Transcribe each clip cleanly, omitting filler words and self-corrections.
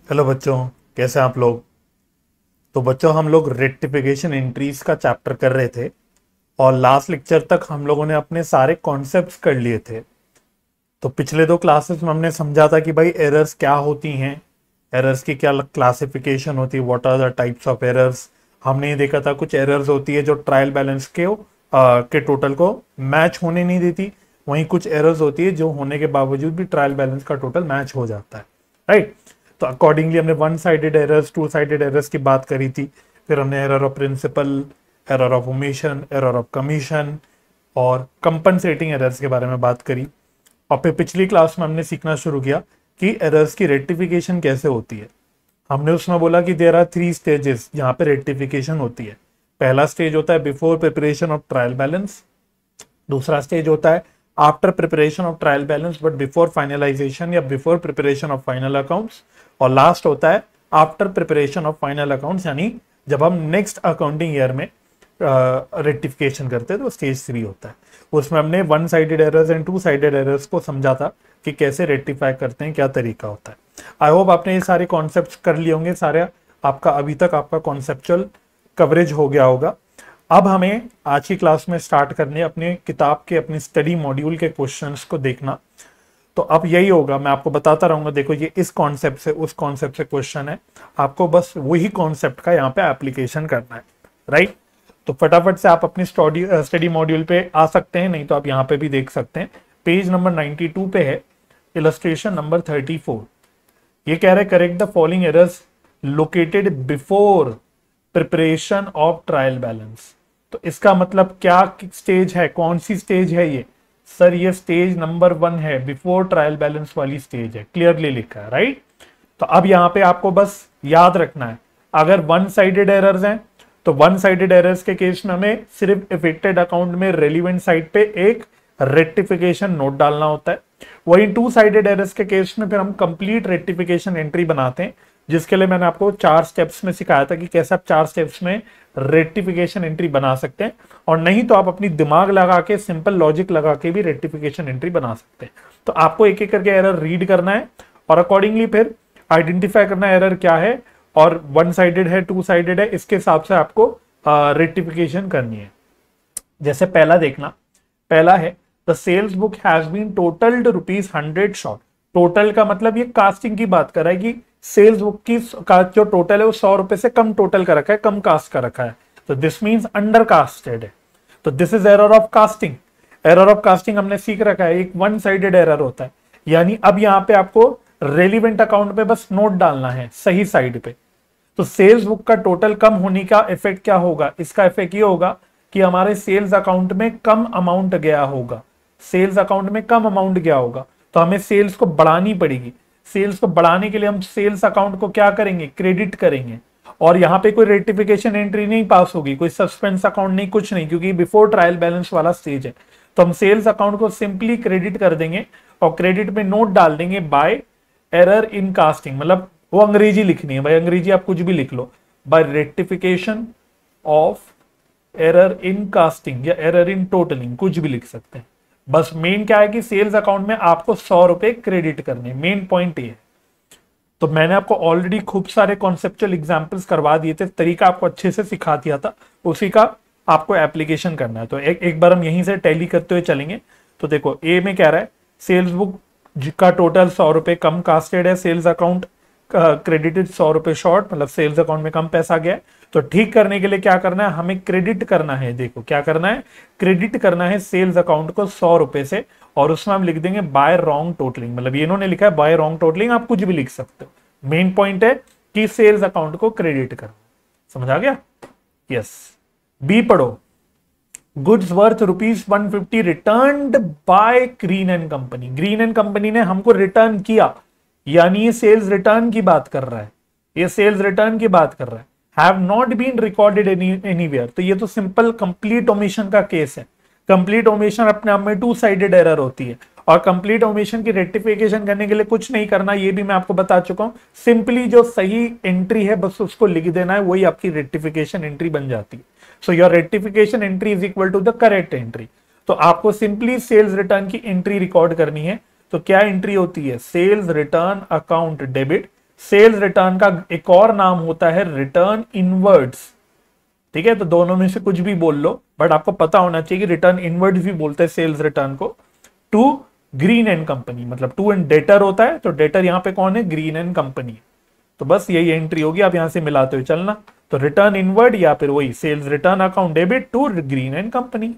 Hello बच्चों, कैसे हैं आप लोग। तो बच्चों, हम लोग रेक्टिफिकेशन एंट्रीज का चैप्टर कर रहे थे और लास्ट लेक्चर तक हम लोगों ने अपने सारे कॉन्सेप्ट्स कर लिए थे। तो पिछले दो क्लासेस में हमने समझा था कि भाई एरर्स क्या होती हैं, एरर्स की क्या क्लासिफिकेशन होती है, what are the types of errors. हमने ये देखा था कुछ एरर्स होती है जो ट्रायल बैलेंस के टोटल को मैच होने नहीं देती। वहीं कुछ एरर्स होती है जो होने के बावजूद भी ट्रायल बैलेंस का टोटल मैच हो जाता है, राइट। तो अकॉर्डिंगली हमने one sided errors, two sided errors की बात करी थी। फिर हमने error of principle, error of omission, error of commission और कंपनसेटिंग एरर्स के बारे में बात करी। और फिर पिछली क्लास में हमने सीखना शुरू किया कि एरर्स की रेक्टिफिकेशन कैसे होती है। हमने उसमें बोला कि देयर आर 3 स्टेजेस जहां पे रेक्टिफिकेशन होती है। पहला स्टेज होता है before preparation of trial balance. दूसरा स्टेज होता है after preparation of trial balance but before finalization या before preparation of final accounts. और लास्ट होता है after preparation of final accounts, यानी जब हम नेक्स्ट अकाउंटिंग ईयर में रेक्टिफिकेशन करते हैं तो स्टेज 3 होता है। उसमें हमने one sided errors and two sided errors को समझा था कि कैसे रेक्टिफाई करते हैं, क्या तरीका होता है। आई होप आपने ये सारे कॉन्सेप्ट्स कर लिए होंगे, सारे आपका अभी तक आपका कॉन्सेप्चुअल कवरेज हो गया होगा। अब हमें आज की क्लास में स्टार्ट करने अपने किताब के अपने स्टडी मॉड्यूल के क्वेश्चंस को देखना। तो अब यही होगा, मैं आपको बताता रहूंगा, देखो ये इस कॉन्सेप्ट से उस कॉन्सेप्ट से क्वेश्चन है, आपको बस वही कॉन्सेप्ट का यहाँ पे एप्लीकेशन करना है, राइट। तो फटाफट से आप अपनी स्टडी मॉड्यूल पे आ सकते हैं, नहीं तो आप यहाँ पे भी देख सकते हैं। पेज नंबर 92 पे है, इलस्ट्रेशन नंबर 34। ये कह रहे correct the following errors located before preparation of trial balance. तो इसका मतलब क्या स्टेज है, कौन सी स्टेज है ये? सर ये स्टेज नंबर 1 है, बिफोर ट्रायल बैलेंस वाली स्टेज है, क्लियरली लिखा है, राइट। तो अब यहाँ पे आपको बस याद रखना है, अगर वन साइडेड एरर्स हैं तो वन साइडेड एरर्स के केस में हमें सिर्फ इफेक्टेड अकाउंट में रेलिवेंट साइड पे एक रेक्टिफिकेशन नोट डालना होता है। वही टू साइडेड एरर्स के केस में फिर हम कंप्लीट रेक्टिफिकेशन एंट्री बनाते हैं, जिसके लिए मैंने आपको 4 स्टेप्स में सिखाया था कि कैसे आप 4 स्टेप्स में रेक्टिफिकेशन एंट्री बना सकते हैं। और नहीं तो आप अपनी दिमाग लगा के, सिंपल लॉजिक लगा के भी रेक्टिफिकेशन एंट्री बना सकते हैं। तो आपको एक एक करके एरर रीड करना है और अकॉर्डिंगली फिर आइडेंटिफाई करना है एरर क्या है और वन साइडेड है, टू साइडेड है, इसके हिसाब से आपको रेक्टिफिकेशन करनी है। जैसे पहला देखना, पहला है the sales book has been totalled ₹100 short. Total का मतलब ये कास्टिंग की बात कर रहा है कि सेल्स बुक की का जो टोटल है वो ₹100 से कम टोटल का रखा है, कम कास्ट का रखा है, तो दिस मींस अंडर कास्टेड है। तो this is error of casting. Error of casting हमने सीख रखा है, एक वन साइडेड एरर होता है। यानी अब यहाँ पे आपको रेलिवेंट अकाउंट पे बस नोट डालना है सही साइड पे। तो सेल्स बुक का टोटल कम होने का इफेक्ट क्या होगा? इसका इफेक्ट ये होगा कि हमारे सेल्स अकाउंट में कम अमाउंट गया होगा, सेल्स अकाउंट में कम अमाउंट गया होगा, तो हमें सेल्स को बढ़ानी पड़ेगी। सेल्स को बढ़ाने के लिए हम सेल्स अकाउंट को क्या करेंगे? क्रेडिट करेंगे। और यहाँ पे कोई रेक्टिफिकेशन एंट्री नहीं पास होगी, कोई सस्पेंस अकाउंट नहीं, कुछ नहीं, क्योंकि बिफोर ट्रायल बैलेंस वाला स्टेज है। तो हम सेल्स अकाउंट को सिंपली क्रेडिट कर देंगे और क्रेडिट में नोट डाल देंगे बाय एरर इन कास्टिंग। मतलब वो अंग्रेजी लिखनी है भाई, अंग्रेजी आप कुछ भी लिख लो, by rectification of error in casting या एरर इन टोटलिंग, कुछ भी लिख सकते हैं। बस मेन क्या है कि सेल्स अकाउंट में आपको ₹100 क्रेडिट करने, मेन पॉइंट ये है। तो मैंने आपको ऑलरेडी खूब सारे कॉन्सेप्चुअल एग्जांपल्स करवा दिए थे, तरीका आपको अच्छे से सिखा दिया था, उसी का आपको एप्लीकेशन करना है। तो एक बार हम यहीं से टैली करते हुए चलेंगे। तो देखो ए में कह रहा है सेल्स बुक का टोटल ₹100 कम कास्टेड है, सेल्स अकाउंट क्रेडिटेड ₹100 शॉर्ट, मतलब सेल्स अकाउंट में कम पैसा गया है। तो ठीक करने के लिए क्या करना है? हमें क्रेडिट करना है। देखो क्या करना है, क्रेडिट करना है सेल्स अकाउंट को ₹100 से, और उसमें हम लिख देंगे बाय रॉन्ग टोटलिंग। मतलब ये इन्होंने लिखा है बाय रॉन्ग टोटलिंग, आप कुछ भी लिख सकते हो। मेन पॉइंट है कि सेल्स अकाउंट को क्रेडिट करो। समझ आ गया? यस। बी पढ़ो, goods worth ₹150 returned by Green and company. Green and company ने हमको रिटर्न किया, यानी ये सेल्स रिटर्न की बात कर रहा है, ये सेल्स रिटर्न की बात कर रहा है। Have not been recorded anywhere, तो ये तो सिंपल कंप्लीट ओमिशन का केस है। कंप्लीट ओमिशन अपने आप में टू साइडेड एरर होती है, और कंप्लीट ओमिशन की रेक्टिफिकेशन करने के लिए कुछ नहीं करना, ये भी मैं आपको बता चुका हूं। सिंपली जो सही एंट्री है बस उसको लिख देना है, वही आपकी रेक्टिफिकेशन एंट्री बन जाती है। So your rectification entry is equal to the correct entry. तो आपको सिंपली सेल्स रिटर्न की एंट्री रिकॉर्ड करनी है। तो क्या एंट्री होती है? Sales return account debit sales return का एक और नाम होता है रिटर्न इनवर्ड्स। ठीक है, तो दोनों में से कुछ भी बोल लो, बट आपको पता होना चाहिए कि रिटर्न इनवर्ड्स भी बोलते हैं सेल्स रिटर्न को। टू ग्रीन एंड कंपनी, मतलब टू एंड डेटर होता है, तो डेटर यहां पे कौन है, ग्रीन एंड कंपनी। तो बस यही एंट्री होगी, आप यहां से मिलाते हुए चलना। तो रिटर्न इनवर्ड या फिर वही sales return account debit to Green and company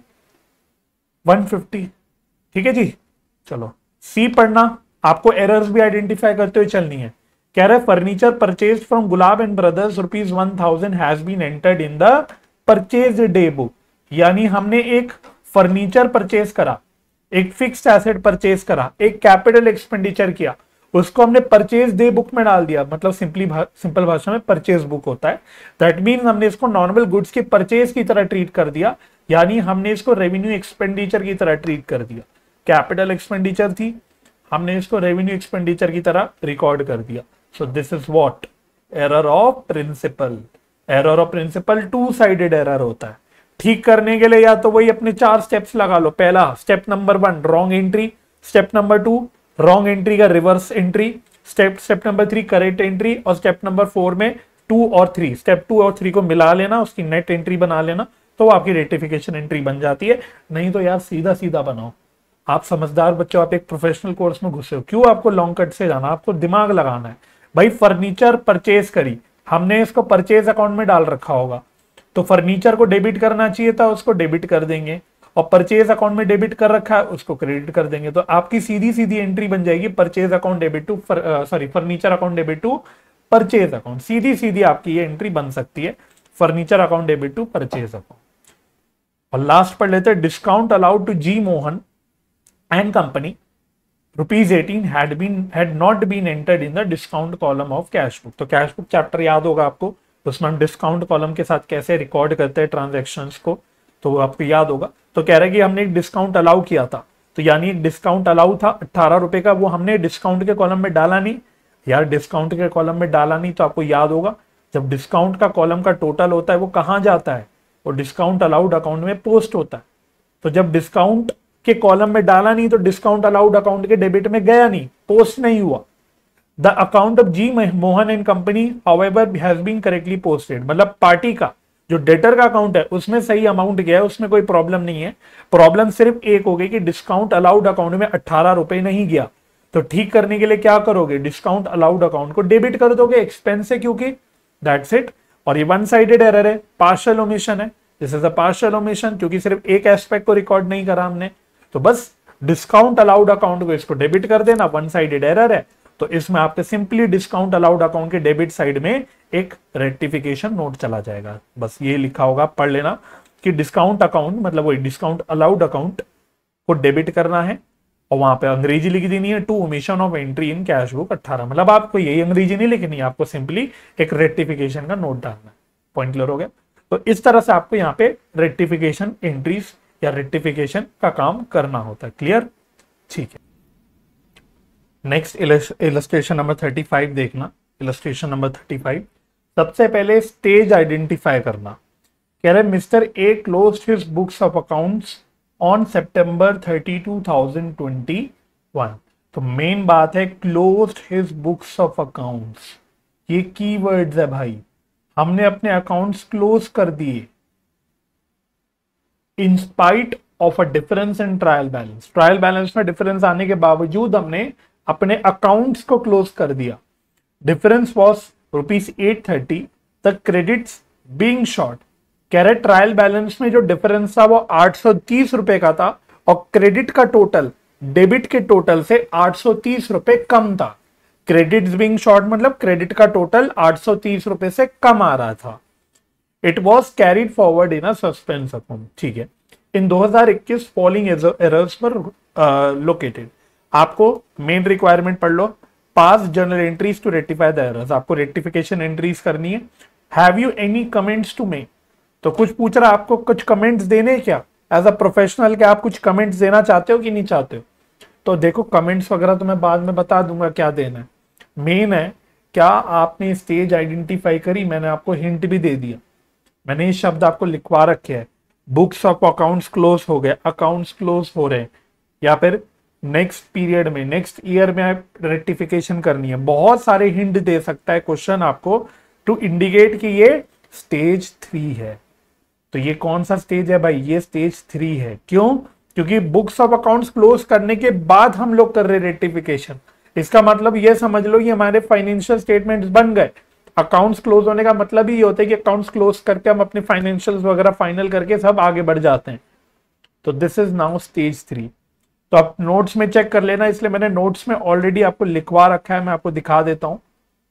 150। ठीक है जी, चलो सी पढ़ना, आपको एरर्स भी आइडेंटिफाई करते हुए चलनी है। कह रहे furniture purchase from Gulab and brothers ₹1000 has been entered in the purchase day book. यानी हमने एक फर्नीचर परचेज करा, एक फिक्स्ड एसेट परचेज करा, एक कैपिटल एक्सपेंडिचर किया, उसको हमने परचेज डे बुक में डाल दिया, मतलब सिंपल भाषा में परचेज बुक होता है। दैट मीन्स हमने इसको नॉर्मल गुड्स के परचेज की तरह ट्रीट कर दिया, यानी हमने इसको रेवेन्यू एक्सपेंडिचर की तरह ट्रीट कर दिया। कैपिटल एक्सपेंडिचर थी, हमने इसको रेवेन्यू एक्सपेंडिचर की तरह रिकॉर्ड कर दिया। So this is what, error of principle. Error of principle two sided error होता है। ठीक करने के लिए या तो वही अपने 4 स्टेप्स लगा लो। पहला step number 1 wrong entry, step number 2 wrong entry का reverse entry, step number 3 correct entry, और स्टेप नंबर 4 में 2 और 3, स्टेप 2 और 3 को मिला लेना, उसकी नेट एंट्री बना लेना, तो आपकी रेक्टिफिकेशन एंट्री बन जाती है। नहीं तो यार सीधा सीधा बनाओ। आप समझदार बच्चों, आप एक प्रोफेशनल कोर्स में घुसे हो, क्यों आपको लॉन्ग कट से जाना, आपको दिमाग लगाना है। भाई फर्नीचर परचेज करी, हमने इसको परचेज अकाउंट में डाल रखा होगा, तो फर्नीचर को डेबिट करना चाहिए था, उसको डेबिट कर देंगे, और परचेज अकाउंट में डेबिट कर रखा है उसको क्रेडिट कर देंगे। तो आपकी सीधी सीधी एंट्री बन जाएगी purchase account debit to furniture account debit to purchase account. सीधी सीधी आपकी ये एंट्री बन सकती है, furniture account debit to purchase account. और लास्ट पढ़ लेते हैं, discount allowed to G Mohan and company ₹18 had not been entered in the discount column of cash book. तो कैश बुक चैप्टर याद होगा आपको, उसमें हम डिस्काउंट कॉलम के साथ कैसे रिकॉर्ड करते हैं ट्रांजैक्शंस को, तो आपको याद होगा। तो कह रहे हैं कि हमने एक डिस्काउंट अलाउ किया था, तो यानी एक डिस्काउंट अलाउ था ₹18 का, वो हमने डिस्काउंट के कॉलम में डाला नहीं। यार डिस्काउंट के कॉलम में डाला नहीं, तो आपको याद होगा जब डिस्काउंट का कॉलम का टोटल होता है वो कहाँ जाता है, वो डिस्काउंट अलाउड अकाउंट में पोस्ट होता है। तो जब डिस्काउंट के कॉलम में डाला नहीं, तो डिस्काउंट अलाउड अकाउंट के डेबिट में गया नहीं, पोस्ट नहीं हुआ। The account of G Mohan and company however has been correctly posted, मतलब पार्टी का जो डेटर का अकाउंट है उसमें सही अमाउंट गया है, उसमें कोई प्रॉब्लम नहीं है। प्रॉब्लम सिर्फ एक हो गई कि डिस्काउंट अलाउड अकाउंट में ₹18 नहीं गया। तो ठीक करने के लिए क्या करोगे, डिस्काउंट अलाउड अकाउंट को डेबिट कर दोगे एक्सपेंस से, क्योंकि दैट्स इट। और ये वन साइडेड एरर है, पार्शियल ओमिशन है, this is a partial omission, क्योंकि सिर्फ एक एस्पेक्ट को रिकॉर्ड नहीं करा हमने। तो बस डिस्काउंट अलाउड अकाउंट को इसको डेबिट कर देना, वन साइडेड एरर है। तो इसमें आपके सिंपली डिस्काउंट अलाउड अकाउंट के डेबिट साइड में एक रेक्टिफिकेशन नोट चला जाएगा। बस ये लिखा होगा, पढ़ लेना कि डिस्काउंट अकाउंट मतलब वही डिस्काउंट अलाउड अकाउंट को डेबिट करना है, और वहां पे अंग्रेजी लिख देनी है to omission of entry in cash book 18। मतलब आपको यही अंग्रेजी नहीं लिखनी है, आपको सिंपली एक रेक्टिफिकेशन का नोट डालना है। पॉइंट क्लियर हो गया। तो इस तरह से आपको यहाँ पे रेक्टिफिकेशन एंट्रीज या रेक्टिफिकेशन का काम करना होता है। क्लियर, ठीक है। नेक्स्ट इलस्ट्रेशन नंबर 35 देखना। इलस्ट्रेशन नंबर 35, सबसे पहले स्टेज आइडेंटिफाई करना। कह रहे mister A closed his books of accounts on September 30, 2021। तो मेन बात है closed his books of accounts, ये कीवर्ड्स है भाई। हमने अपने अकाउंट्स क्लोज कर दिए in spite of a difference in trial balance. Trial balance में डिफरेंस आने के बावजूद हमने अपने अकाउंट्स को क्लोज कर दिया। Difference was ₹830, the credits being short. कह रहे ट्रायल बैलेंस में जो डिफरेंस था वो ₹830 का था, और क्रेडिट का टोटल डेबिट के टोटल से ₹830 कम था। क्रेडिट्स बीइंग शॉर्ट मतलब क्रेडिट का टोटल ₹830 से कम आ रहा था। It was carried forward in a suspense account. ठीक है, in 2021 following errors were located. आपको मेन रिक्वायरमेंट पढ़ लो, pass journal entries to rectify the errors. आपको रेक्टिफिकेशन एंट्रीज करनी है। Have you any comments to make, तो कुछ पूछ रहा, आपको कुछ कमेंट्स देने क्या एज अ प्रोफेशनल, क्या आप कुछ कमेंट्स देना चाहते हो कि नहीं चाहते हो? तो देखो कमेंट्स वगैरह तो मैं बाद में बता दूंगा क्या देना है। मेन है क्या आपने स्टेज आइडेंटिफाई करी, मैंने आपको हिंट भी दे दिया, मैंने ये शब्द आपको लिखवा रखे हैं। बुक्स ऑफ अकाउंट्स क्लोज हो गए, अकाउंट्स क्लोज हो रहे हैं, या फिर नेक्स्ट पीरियड में, नेक्स्ट ईयर में रेक्टिफिकेशन करनी है। बहुत सारे हिंट दे सकता है क्वेश्चन आपको टू इंडिकेट कि ये स्टेज 3 है। तो ये कौन सा स्टेज है भाई? ये स्टेज 3 है। क्यों? क्योंकि बुक्स ऑफ अकाउंट्स क्लोज करने के बाद हम लोग कर रहे रेक्टिफिकेशन। इसका मतलब ये समझ लो कि हमारे फाइनेंशियल स्टेटमेंट्स बन गए। अकाउंट्स क्लोज होने का मतलब ही होता है कि अकाउंट्स क्लोज करके हम अपने फाइनेंशियल्स वगैरह फाइनल करके सब आगे बढ़ जाते हैं। तो दिस इज नाउ स्टेज 3। तो आप नोट्स में चेक कर लेना, इसलिए मैंने नोट्स में ऑलरेडी आपको लिखवा रखा है। मैं आपको दिखा देता हूं,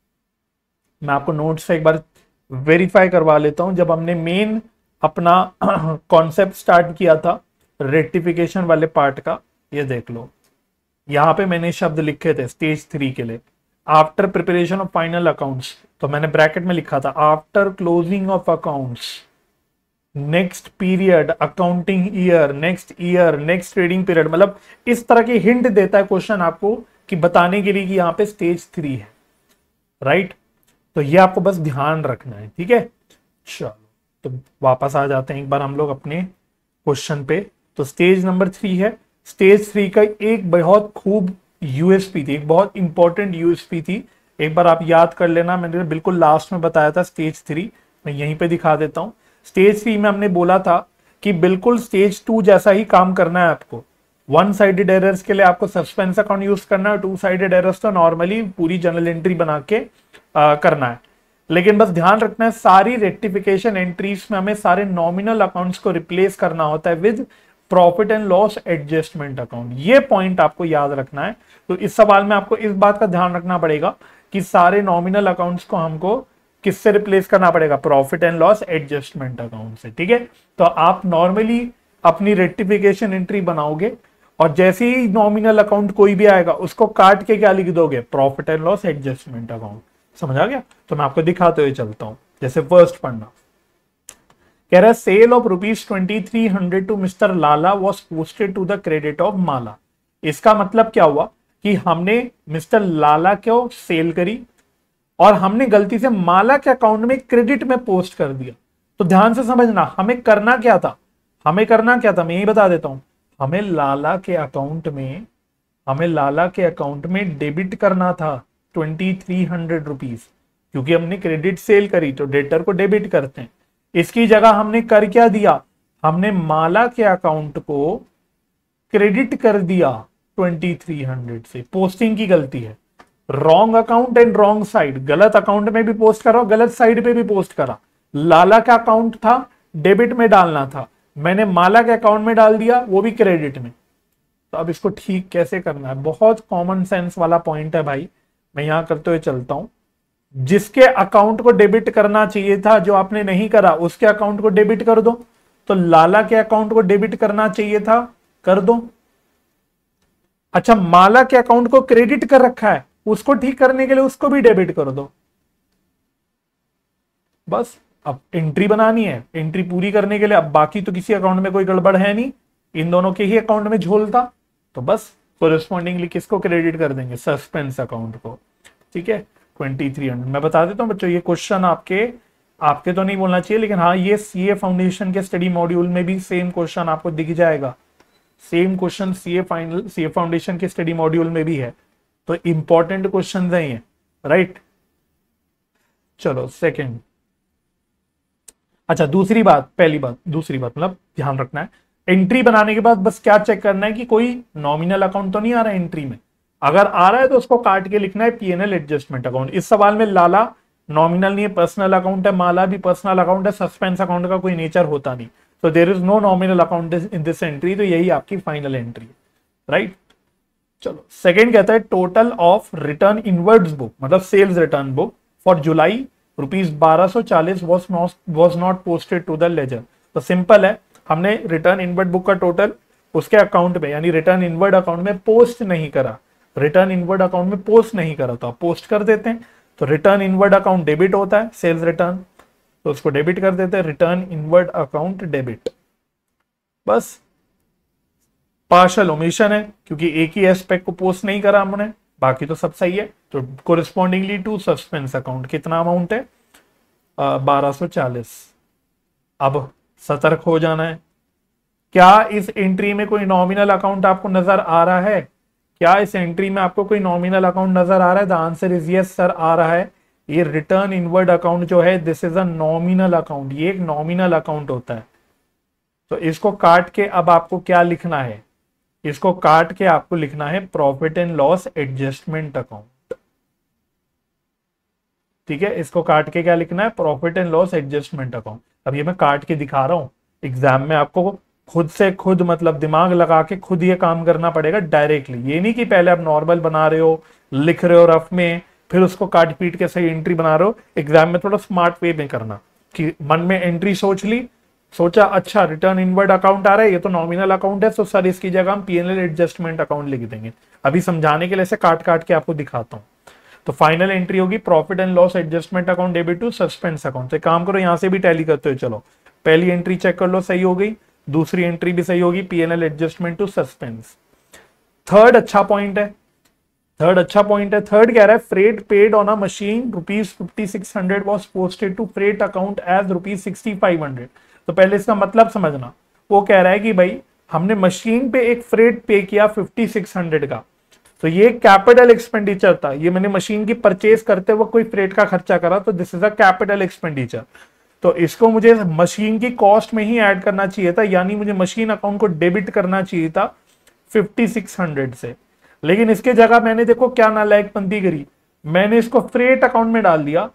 मैं आपको नोट्स से एक बार वेरीफाई करवा लेता हूं। जब हमने मेन अपना कॉन्सेप्ट स्टार्ट किया था रेक्टिफिकेशन वाले पार्ट का, ये देख लो, यहां पे मैंने शब्द लिखे थे स्टेज 3 के लिए, after preparation of final accounts. तो मैंने ब्रैकेट में लिखा था after closing of accounts, next period, accounting year, next trading period. मतलब इस तरह की हिंट देता है क्वेश्चन आपको कि बताने के लिए कि यहां पे स्टेज 3 है, राइट। तो ये आपको बस ध्यान रखना है, ठीक है। चलो तो वापस आ जाते हैं एक बार हम लोग अपने क्वेश्चन पे। तो स्टेज नंबर 3 है। स्टेज 3 का एक बहुत खूब यूएसपी थी, एक बहुत इंपॉर्टेंट यूएसपी थी। एक बार आप याद कर लेना, मैंने बिल्कुल लास्ट में बताया था स्टेज 3, मैं यहीं पे दिखा देता हूं। स्टेज 3 में हमने बोला था कि बिल्कुल स्टेज 2 जैसा ही काम करना है आपको। वन साइडेड एरर्स के लिए आपको सस्पेंस अकाउंट यूज करना है, टू साइडेड एरर्स तो नॉर्मली पूरी जर्नल एंट्री बना के करना है। लेकिन बस ध्यान रखना है सारी रेक्टिफिकेशन एंट्रीज में हमें सारे नॉमिनल अकाउंट्स को रिप्लेस करना होता है with profit and loss adjustment account. ये पॉइंट आपको याद रखना है। तो इस सवाल में आपको इस बात का ध्यान रखना पड़ेगा कि सारे नॉमिनल अकाउंट्स को हमको किससे रिप्लेस करना पड़ेगा? Profit and loss adjustment account से, ठीक है। तो आप नॉर्मली अपनी रेक्टिफिकेशन एंट्री बनाओगे और जैसे ही नॉमिनल अकाउंट कोई भी आएगा उसको काट के क्या लिख दोगे? Profit and loss adjustment account. समझ आ गया? तो मैं आपको दिखाते हुए चलता हूं। जैसे फर्स्ट पढ़ना, कह रहा है sale of ₹2300 to mister Lala was posted to the credit of Mala. इसका मतलब क्या हुआ कि हमने मिस्टर लाला को सेल करी और हमने गलती से माला के अकाउंट में क्रेडिट में पोस्ट कर दिया। तो ध्यान से समझना, हमें करना क्या था? मैं यही बता देता हूं। हमें लाला के अकाउंट में डेबिट करना था 2300 रुपीज, क्योंकि हमने क्रेडिट सेल करी तो डेटर को डेबिट करते हैं। इसकी जगह हमने कर क्या दिया? हमने माला के अकाउंट को क्रेडिट कर दिया 2300 से। पोस्टिंग की गलती है, wrong account and wrong side. गलत अकाउंट में भी पोस्ट करा, गलत साइड पे भी पोस्ट करा। लाला का अकाउंट था, डेबिट में डालना था, मैंने माला के अकाउंट में डाल दिया, वो भी क्रेडिट में। तो अब इसको ठीक कैसे करना है? बहुत कॉमन सेंस वाला पॉइंट है भाई, मैं यहां करते हुए चलता हूं। जिसके अकाउंट को डेबिट करना चाहिए था, जो आपने नहीं करा, उसके अकाउंट को डेबिट कर दो। तो लाला के अकाउंट को डेबिट करना चाहिए था, कर दो। अच्छा, माला के अकाउंट को क्रेडिट कर रखा है, उसको ठीक करने के लिए उसको भी डेबिट कर दो। बस अब एंट्री बनानी है, एंट्री पूरी करने के लिए। अब बाकी तो किसी अकाउंट में कोई गड़बड़ है नहीं, इन दोनों के ही अकाउंट में झोलता, तो बस कोरेस्पॉन्डिंगली किसको क्रेडिट कर देंगे? सस्पेंस अकाउंट को, ठीक है। 2300। मैं बता देता हूं बच्चों, ये क्वेश्चन आपके तो नहीं बोलना चाहिए, लेकिन हाँ, ये सीए फाउंडेशन के स्टडी मॉड्यूल में भी सेम क्वेश्चन आपको दिख जाएगा। सेम क्वेश्चन सीए फाउंडेशन के स्टडी मॉड्यूल में भी है। तो इंपॉर्टेंट क्वेश्चन है ये, राइट। चलो सेकंड। अच्छा, दूसरी बात मतलब ध्यान रखना है, एंट्री बनाने के बाद बस क्या चेक करना है कि कोई नॉमिनल अकाउंट तो नहीं आ रहा है एंट्री में। अगर आ रहा है तो उसको काट के लिखना है पीएनएल एडजस्टमेंट अकाउंट। इस सवाल में लाला नॉमिनल नहीं है, पर्सनल अकाउंट है, माला भी पर्सनल अकाउंट है, सस्पेंस अकाउंट का कोई नेचर होता नहीं। तो there is no nominal account in this entry. तो यही आपकी फाइनल एंट्री है, राइट। चलो सेकंड कहता है total of return inwards book, मतलब sales return book for July ₹1240 was not posted to the ledger. तो सिंपल है, हमने रिटर्न इनवर्ड बुक का टोटल उसके अकाउंट में, यानी रिटर्न इनवर्ड अकाउंट में पोस्ट नहीं करा। रिटर्न इनवर्ड अकाउंट में पोस्ट नहीं करा तो आप पोस्ट कर देते हैं। तो रिटर्न इनवर्ड अकाउंट डेबिट होता है, सेल्स रिटर्न, तो उसको डेबिट कर देते हैं, रिटर्न इनवर्ड अकाउंट डेबिट। बस पार्शल ओमिशन है, क्योंकि एक ही एस्पेक्ट को पोस्ट नहीं करा हमने, बाकी तो सब सही है। तो कोरिस्पॉन्डिंगली टू सस्पेंस अकाउंट कितना अमाउंट है? 1240। अब सतर्क हो जाना है। क्या इस एंट्री में कोई नॉमिनल अकाउंट आपको नजर आ रहा है? क्या इस एंट्री में आपको कोई नॉमिनल अकाउंट नजर आ रहा है? The answer is yes sir, आ रहा है। ये रिटर्न इनवर्ड अकाउंट जो है, this is a nominal account, ये एक नॉमिनल अकाउंट होता है। तो इसको काट के अब आपको क्या लिखना है? इसको काट के आपको लिखना है profit and loss adjustment account. ठीक है, इसको काट के क्या लिखना है? Profit and loss adjustment account. अब ये मैं काट के दिखा रहा हूं, एग्जाम में आपको खुद से खुद मतलब दिमाग लगा के खुद ये काम करना पड़ेगा डायरेक्टली। ये नहीं कि पहले आप नॉर्मल बना रहे हो, लिख रहे हो रफ में, फिर उसको काट पीट के सही एंट्री बना रहे हो। एग्जाम में थोड़ा स्मार्ट वे में करना कि मन में एंट्री सोच ली, सोचा अच्छा रिटर्न इनवर्ड अकाउंट आ रहा है, ये तो नॉमिनल अकाउंट है, तो सर इसकी जगह हम पीएनएल एडजस्टमेंट अकाउंट लिख देंगे। अभी समझाने के लिए से काट काट के आपको दिखाता हूं। तो फाइनल एंट्री होगी profit and loss adjustment account debit to suspense account. तो काम करो, यहां से भी टैली करते हो। चलो पहली एंट्री चेक कर लो, सही हो गई। दूसरी एंट्री भी सही होगी, PNL adjustment to suspense. Third अच्छा पॉइंट है, थर्ड कह रहा है freight paid on a machine ₹5600 was posted to freight account as ₹6500। तो पहले इसका मतलब समझना। वो कह रहा है कि भाई हमने मशीन पे एक फ्रेट पे किया 5600 का, तो ये कैपिटल एक्सपेंडिचर था। ये मैंने मशीन की परचेज करते वक्त कोई फ्रेट का खर्चा करा, तो this is a capital expenditure. तो इसको मुझे मशीन की कॉस्ट में ही ऐड करना चाहिए था, यानी मुझे मशीन अकाउंट को डेबिट करना चाहिए था 5600 से। लेकिन इसके जगह मैंने देखो क्या नालायकपंती करी, मैंने इसको फ्रेट अकाउंट में डाल दिया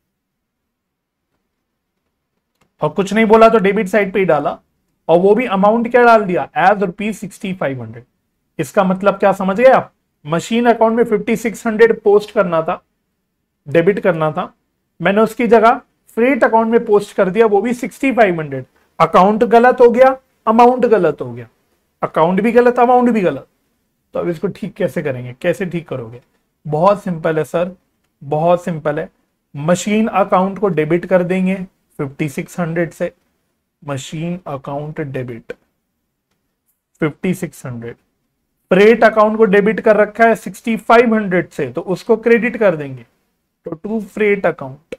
और कुछ नहीं बोला, तो डेबिट साइड पे ही डाला, और वो भी अमाउंट क्या डाल दिया? एज ₹6500। इसका मतलब क्या समझ गए आप? मशीन अकाउंट में 5600 पोस्ट करना था, डेबिट करना था, मैंने उसकी जगह फ्रेट अकाउंट में पोस्ट कर दिया, वो भी 6500। अकाउंट गलत हो गया, अमाउंट गलत हो गया, अकाउंट भी गलत, अमाउंट भी गलत। तो अब इसको ठीक कैसे करेंगे? कैसे ठीक करोगे? बहुत सिंपल है सर, बहुत सिंपल है। मशीन अकाउंट को डेबिट कर देंगे 5600 से, machine account debit 5600। Freight account को डेबिट कर रखा है 6500 से, तो उसको क्रेडिट कर देंगे, तो टू फ्रेट अकाउंट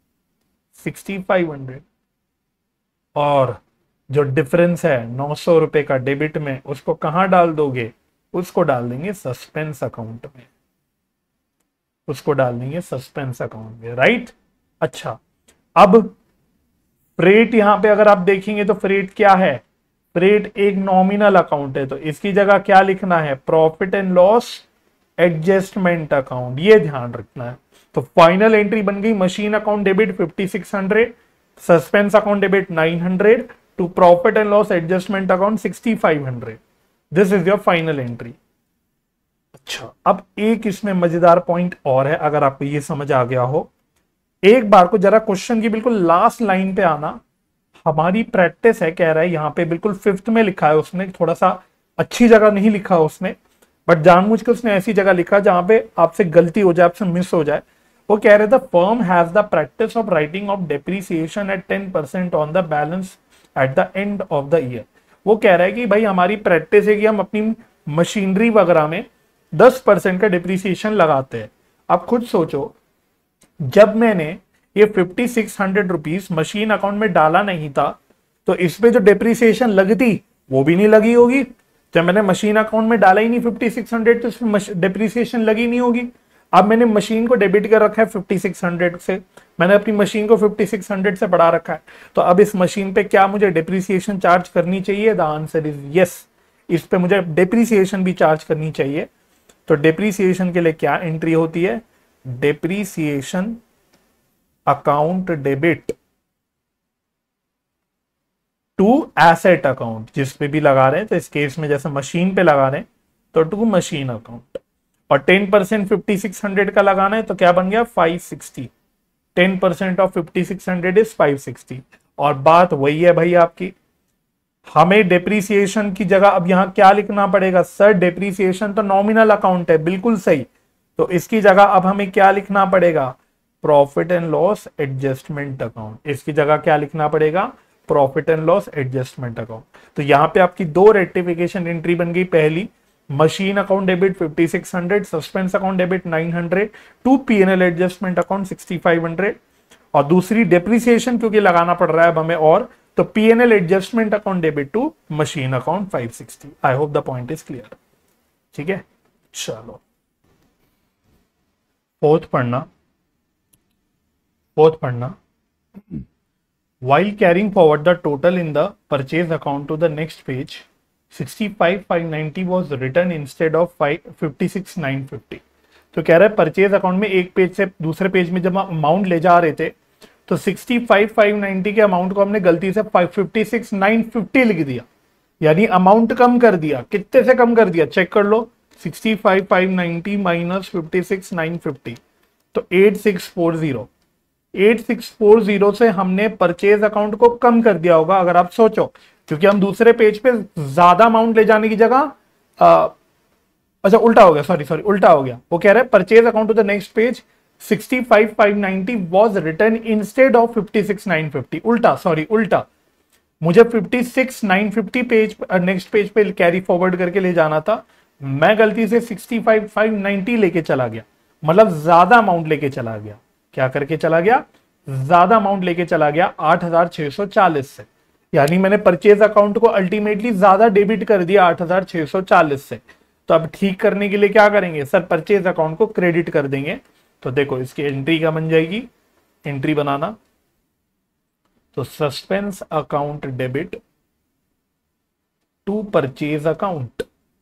6500। और जो डिफरेंस है 900 रुपए का डेबिट में, उसको कहां डाल दोगे? उसको डाल देंगे सस्पेंस अकाउंट में, उसको डाल देंगे सस्पेंस अकाउंट में, राइट। अच्छा, अब फ्रेट यहां पे अगर आप देखेंगे तो फ्रेट क्या है? फ्रेट एक नॉमिनल अकाउंट है, तो इसकी जगह क्या लिखना है? Profit and loss adjustment account, ये ध्यान रखना है। तो फाइनल एंट्री बन गई machine account debit 5600, suspense account debit 900 to profit and loss adjustment account 6500। This is your final entry. अच्छा, अब एक इसमें मजेदार पॉइंट और है, अगर आपको ये समझ आ गया हो, एक बार को जरा क्वेश्चन की बिल्कुल लास्ट लाइन पे आना। हमारी प्रैक्टिस है, कह रहा है यहां पे बिल्कुल 5th में लिखा है उसने, थोड़ा सा अच्छी जगह नहीं लिखा उसने, बट जानबूझ के उसने ऐसी जगह लिखा जहां पे आपसे गलती हो जाए, आपसे मिस हो जाए। वो कह रहे थे firm has the practice of writing off depreciation at 10% on the balance at the end of the year. वो कह रहा है कि भाई हमारी प्रैक्टिस है कि हम अपनी मशीनरी वगैरह में 10% का डिप्रिसिएशन लगाते हैं। आप खुद सोचो, जब मैंने ये 5600 रुपीज मशीन अकाउंट में डाला नहीं था, तो इस पे जो डिप्रिसिएशन लगती वो भी नहीं लगी होगी। जब मैंने मशीन अकाउंट में डाला ही नहीं 5600, तो इसमें डिप्रिसिएशन लगी नहीं होगी। अब मैंने मशीन को डेबिट कर रखा है 5600 से, मैंने अपनी मशीन को 5600 से बढ़ा रखा है, तो अब इस मशीन पे क्या मुझे डिप्रिसिएशन चार्ज करनी चाहिए? द आंसर इज यस, इस पे मुझे डिप्रिसिएशन भी चार्ज करनी चाहिए। तो डिप्रिसिएशन के लिए क्या एंट्री होती है? Depreciation account debit to asset account, जिस पे भी लगा रहे हैं, तो इस केस में जैसे मशीन पे लगा रहे हैं तो टू मशीन अकाउंट, और 10% 5600 का लगाना है, तो क्या बन गया? 560। 10% ऑफ 5600 इज 560। और बात वही है भाई आपकी, हमें डेप्रिसिएशन की जगह अब यहां क्या लिखना पड़ेगा? सर डेप्रिसिएशन तो नॉमिनल अकाउंट है, बिल्कुल सही, तो इसकी जगह अब हमें क्या लिखना पड़ेगा? Profit and loss adjustment account. इसकी जगह क्या लिखना पड़ेगा? Profit and loss adjustment account. तो यहां पे आपकी दो रेक्टिफिकेशन एंट्री बन गई। पहली, machine account debit 5600, suspense account debit 900 to PNL adjustment account 6500, और दूसरी डेप्रिसिएशन क्योंकि लगाना पड़ रहा है अब हमें, और तो PNL adjustment account debit to machine account 560। I hope the point is clear. ठीक है, चलो फोर्थ पढ़ना while carrying forward the total in the purchase account to the next page 65,590 was written instead of 56,950। तो कह रहा है purchase account में एक पेज से दूसरे पेज में जब अमाउंट ले जा रहे थे तो 65,590 के अमाउंट को हमने गलती से 56,950 लिख दिया, यानी अमाउंट कम कर दिया। कितने से कम कर दिया चेक कर लो, 65,590 माइनस 56,950 तो 8640। 8640 से हमने परचेज अकाउंट को कम कर दिया होगा अगर आप सोचो, क्योंकि हम दूसरे पेज पे ज्यादा अमाउंट ले जाने की जगह अच्छा उल्टा हो गया, सॉरी उल्टा हो गया। वो कह रहा है purchase account to the next page 65,590 was return instead of 56,950। उल्टा मुझे 56,950 पेज नेक्स्ट पेज पे कैरी फॉरवर्ड करके ले जाना था, मैं गलती से 65,590 लेके चला गया, मतलब ज्यादा अमाउंट लेके चला गया। क्या करके चला गया? ज्यादा अमाउंट लेके चला गया 8,640 से, यानी मैंने परचेज अकाउंट को अल्टीमेटली ज्यादा डेबिट कर दिया 8,640 से। तो अब ठीक करने के लिए क्या करेंगे सर, परचेज अकाउंट को क्रेडिट कर देंगे। तो देखो इसकी एंट्री क्या बन जाएगी, एंट्री बनाना तो suspense account debit to purchase account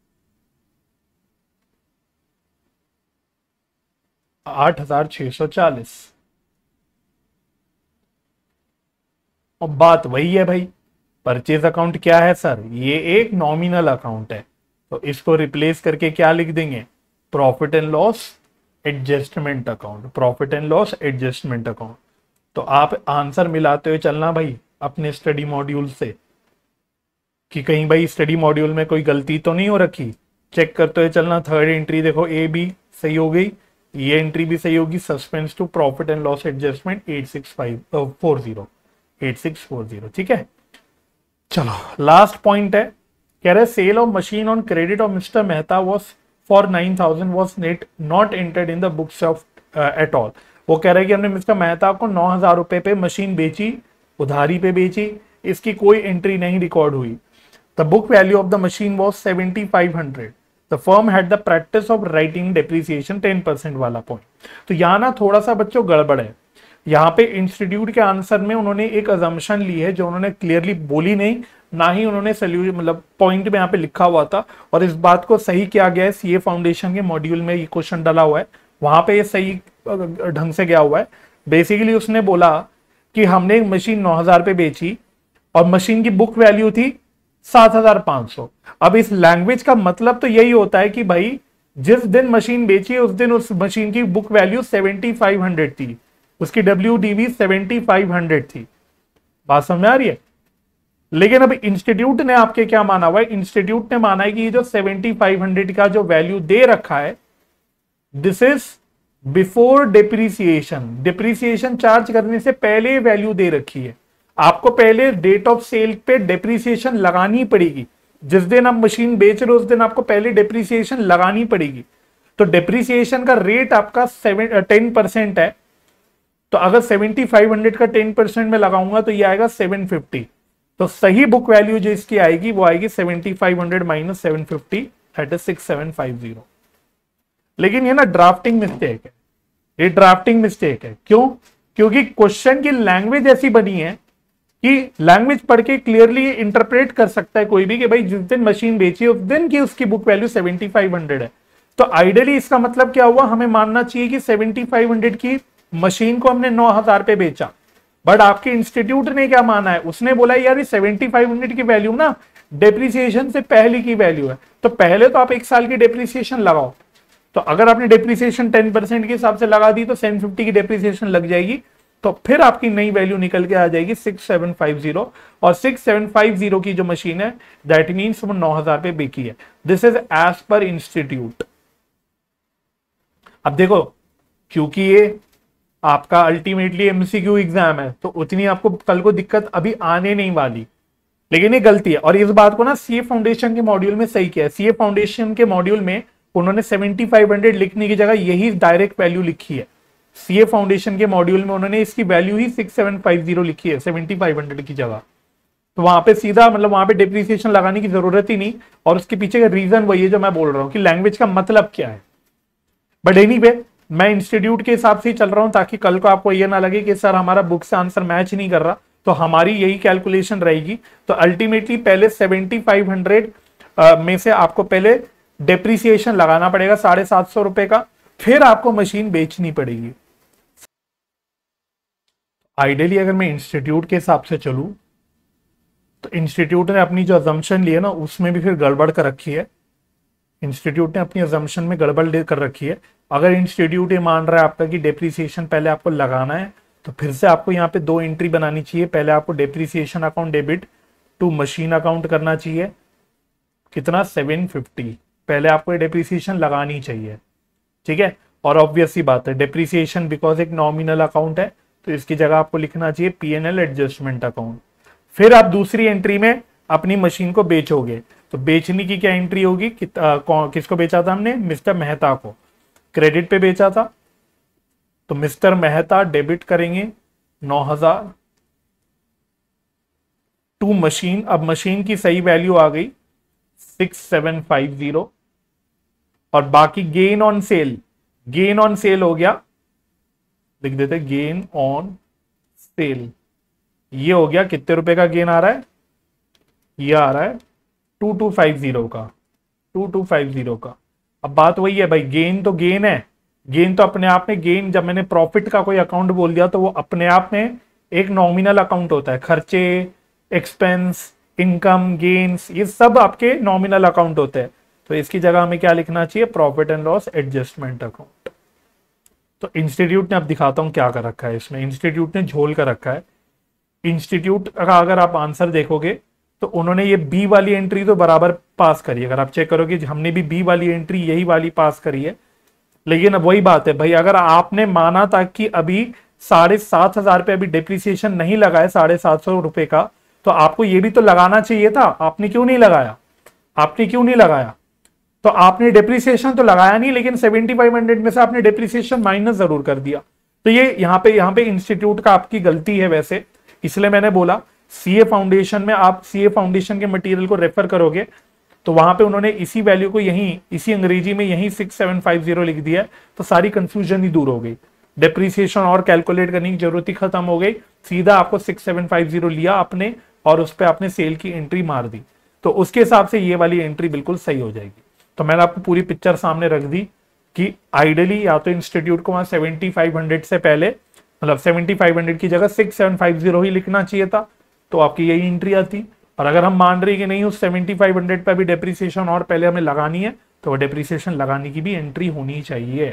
8,640। और बात वही है भाई, परचेज अकाउंट क्या है सर, ये एक नॉमिनल अकाउंट है, तो इसको रिप्लेस करके क्या लिख देंगे, profit and loss adjustment account, profit and loss adjustment account. तो आप आंसर मिलाते हुए चलना भाई अपने स्टडी मॉड्यूल से, कि कहीं भाई स्टडी मॉड्यूल में कोई गलती तो नहीं हो रखी, चेक करते हुए चलना। थर्ड एंट्री देखो ए बी सही हो गई, ये एंट्री भी सही होगी, suspense to profit and loss adjustment 8640, ठीक है। चलो लास्ट पॉइंट है, कह रहे sale of machine on credit of mister Mehta was for 9,000 was not entered in the books of at all. वो कह रहे हैं कि हमने मिस्टर मेहता को 9,000 रुपए पे मशीन बेची, उधारी पे बेची, इसकी कोई एंट्री नहीं रिकॉर्ड हुई। The book value of the machine was 7,500। The firm had the practice of writing depreciation 10% वाला पॉइंट। तो यहाँ ना थोड़ा सा बच्चों गड़बड़ है, यहाँ पे इंस्टीट्यूट के आंसर में उन्होंने एक अजम्पशन ली है जो उन्होंने क्लियरली बोली नहीं, ना ही उन्होंने सोल्यूशन मतलब पॉइंट में यहाँ पे लिखा हुआ था, और इस बात को सही किया गया है सीए फाउंडेशन के मॉड्यूल में, ये क्वेश्चन डाला हुआ है वहां पे ये सही ढंग से गया हुआ है। बेसिकली उसने बोला कि हमने मशीन 9,000 पे बेची और मशीन की बुक वैल्यू थी 7,500। अब इस लैंग्वेज का मतलब तो यही होता है कि भाई जिस दिन मशीन बेची उस दिन उस मशीन की बुक वैल्यू 7,500 थी, उसकी WDV 7,500 थी। बात समझ में आ रही है? लेकिन अब इंस्टीट्यूट ने आपके क्या माना हुआ है, इंस्टीट्यूट ने माना है कि ये जो 7,500 का जो वैल्यू दे रखा है this is before depreciation, depreciation charge करने से पहले वैल्यू दे रखी है। आपको पहले डेट ऑफ सेल पे डिप्रिसिएशन लगानी पड़ेगी, जिस दिन आप मशीन बेच रहे हो उस दिन आपको पहले डिप्रिसिएशन लगानी पड़ेगी। तो डिप्रिसिएशन का रेट आपका 10% है, तो अगर 7,500 का 10% में लगाऊंगा तो ये आएगा 750। तो सही बुक वैल्यू जो इसकी आएगी वो आएगी 7,500 माइनस 750 दैट इज 6,750। लेकिन ये ना ड्राफ्टिंग मिस्टेक है, ये ड्राफ्टिंग मिस्टेक है। क्यों? क्योंकि क्वेश्चन की लैंग्वेज ऐसी बनी है कि लैंग्वेज पढ़ के क्लियरली इंटरप्रेट कर सकता है कोई भी कि भाई जिस दिन मशीन बेची उस दिन की उसकी बुक वैल्यू 7,500 है। तो आइडियली इसका मतलब क्या हुआ, हमें मानना चाहिए कि 7,500 की मशीन को हमने 9,000 पे बेचा, बट आपके इंस्टीट्यूट ने क्या माना है, उसने बोला यार 7,500 की वैल्यू ना डेप्रिसिएशन से पहले की वैल्यू है, तो पहले तो आप एक साल की डेप्रिसिएशन लगाओ। तो अगर आपने डेप्रिसिएशन 10% के हिसाब से लगा दी तो 750 की डेप्रिसिएशन लग जाएगी, तो फिर आपकी नई वैल्यू निकल के आ जाएगी 6,750। और 6,750 की जो मशीन है दैट मीन्स वो 9,000 पे बेची है। This is as per institute. अब देखो क्योंकि ये आपका अल्टीमेटली एमसीक्यू एग्जाम है तो उतनी आपको कल को दिक्कत अभी आने नहीं वाली, लेकिन ये गलती है। और इस बात को ना सीए फाउंडेशन के मॉड्यूल में सही किया है। सीए फाउंडेशन के मॉड्यूल में उन्होंने 7,500 लिखने की जगह यही डायरेक्ट वैल्यू लिखी है। सीए फाउंडेशन के मॉड्यूल में उन्होंने इसकी वैल्यू ही 6,750 लिखी है 7,500 की जगह। तो वहां पे सीधा मतलब वहां पे डिप्रिसिएशन लगाने की जरूरत ही नहीं। और उसके पीछे का रीजन वही है जो मैं बोल रहा हूँ कि लैंग्वेज का मतलब क्या है। बट एनीवे मैं इंस्टीट्यूट के हिसाब से ही चल रहा हूं ताकि कल को आपको ये ना लगे कि सर हमारा बुक से आंसर मैच नहीं कर रहा, तो हमारी यही कैलकुलेशन रहेगी। तो अल्टीमेटली पहले 7500 में से आपको पहले डेप्रिसिएशन लगाना पड़ेगा 750 रुपए का, फिर आपको मशीन बेचनी पड़ेगी। आइडियली अगर मैं इंस्टीट्यूट के हिसाब से चलूं तो इंस्टीट्यूट ने अपनी जो अजम्पशन ली है ना उसमें भी फिर गड़बड़ कर रखी है। इंस्टीट्यूट ने अपनी अजम्पशन में गड़बड़ कर रखी है। अगर इंस्टीट्यूट ये मान रहा है आपका कि डेप्रिसिएशन पहले आपको लगाना है, तो फिर से आपको यहाँ पे 2 एंट्री बनानी चाहिए। पहले आपको depreciation account debit to machine account करना चाहिए, कितना 750, पहले आपको ये डेप्रिसिएशन लगानी चाहिए, ठीक है। और ऑब्वियस सी बात है डेप्रिसिएशन बिकॉज एक नॉमिनल अकाउंट है तो इसकी जगह आपको लिखना चाहिए P&L एडजस्टमेंट अकाउंट। फिर आप दूसरी एंट्री में अपनी मशीन को बेचोगे, तो बेचने की क्या एंट्री होगी, किसको बेचा था हमने, मिस्टर मेहता को क्रेडिट पे बेचा था, तो मिस्टर मेहता डेबिट करेंगे 9000 टू मशीन। अब मशीन की सही वैल्यू आ गई 6750, और बाकी gain on sale, gain on sale हो गया, लिख देते गेन ऑन सेल, ये हो गया कितने रुपए का गेन आ रहा है, ये आ रहा है 2250 का, 2250 का। अब बात वही है भाई, गेन तो गेन है, गेन तो अपने आप में, गेन जब मैंने प्रॉफिट का कोई अकाउंट बोल दिया तो वो अपने आप में एक नॉमिनल अकाउंट होता है। खर्चे, एक्सपेंस, इनकम, गेन्स, ये सब आपके नॉमिनल अकाउंट होते हैं। तो इसकी जगह हमें क्या लिखना चाहिए, profit and loss adjustment account. तो इंस्टीट्यूट ने, अब दिखाता हूं क्या कर रखा है इसमें, इंस्टीट्यूट ने झोल कर रखा है। इंस्टीट्यूट का अगर आप आंसर देखोगे तो उन्होंने ये बी वाली एंट्री तो बराबर पास करी है। अगर आप चेक करोगे हमने भी बी वाली एंट्री यही वाली पास करी है। लेकिन अब वही बात है भाई, अगर आपने माना था कि अभी 7500 रुपए अभी डिप्रिसिएशन नहीं लगा है 750 रुपए का, तो आपको ये भी तो लगाना चाहिए था। आपने क्यों नहीं लगाया, आपने क्यों नहीं लगाया, तो आपने डिप्रिसिएशन तो लगाया नहीं, लेकिन 7500 में से आपने डिप्रिसिएशन माइनस जरूर कर दिया। तो ये यहाँ पे इंस्टीट्यूट का आपकी गलती है वैसे, इसलिए मैंने बोला सीए फाउंडेशन में, आप सीए फाउंडेशन के मटेरियल को रेफर करोगे तो वहां पे उन्होंने इसी वैल्यू को यहीं इसी अंग्रेजी में यहीं 6750 लिख दिया है, तो सारी कंफ्यूजन ही दूर हो गई। डिप्रिसिएशन और कैलकुलेट करने की जरूरत ही खत्म हो गई, सीधा आपको 6750 लिया आपने और उस पर आपने सेल की एंट्री मार दी, तो उसके हिसाब से ये वाली एंट्री बिल्कुल सही हो जाएगी। तो मैंने आपको पूरी पिक्चर सामने रख दी कि आइडियली या तो इंस्टीट्यूट को वहां 7500 से पहले, मतलब 7500 की जगह 6750 ही लिखना चाहिए था, तो आपकी यही एंट्री आती। और अगर हम मान रहे कि नहीं उस 7500 पे भी डेप्रिसिएशन और पहले हमें लगानी है, तो डेप्रिसिएशन लगाने की भी एंट्री होनी चाहिए।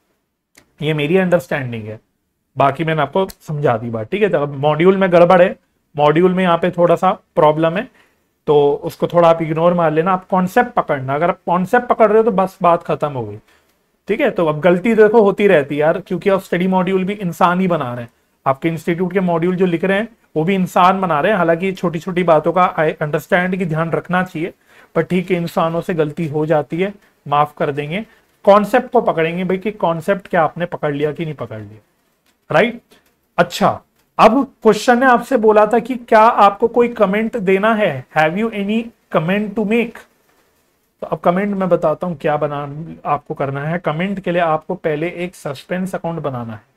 ये मेरी अंडरस्टैंडिंग है, बाकी मैंने आपको समझा दी बात, ठीक है। तो मॉड्यूल में गड़बड़ है, मॉड्यूल में यहाँ पे थोड़ा सा प्रॉब्लम है, तो उसको थोड़ा आप इग्नोर मार लेना। आप कॉन्सेप्ट पकड़ना, अगर आप कॉन्सेप्ट पकड़ रहे हो तो बस बात खत्म हो गई, ठीक है। तो अब गलती देखो होती रहती है यार, क्योंकि अब स्टडी मॉड्यूल भी इंसान ही बना रहे हैं। आपके इंस्टीट्यूट के मॉड्यूल जो लिख रहे हैं वो भी इंसान बना रहे हैं। हालांकि छोटी छोटी बातों का आई अंडरस्टैंड की ध्यान रखना चाहिए, पर ठीक है, इंसानों से गलती हो जाती है, माफ कर देंगे। कॉन्सेप्ट को पकड़ेंगे भाई कि कॉन्सेप्ट क्या आपने पकड़ लिया कि नहीं पकड़ लिया, राइट। अच्छा, अब क्वेश्चन ने आपसे बोला था कि क्या आपको कोई कमेंट देना है, have you any comment to make. तो अब कमेंट मैं बताता हूं क्या बना आपको करना है। कमेंट के लिए आपको पहले एक सस्पेंस अकाउंट बनाना है।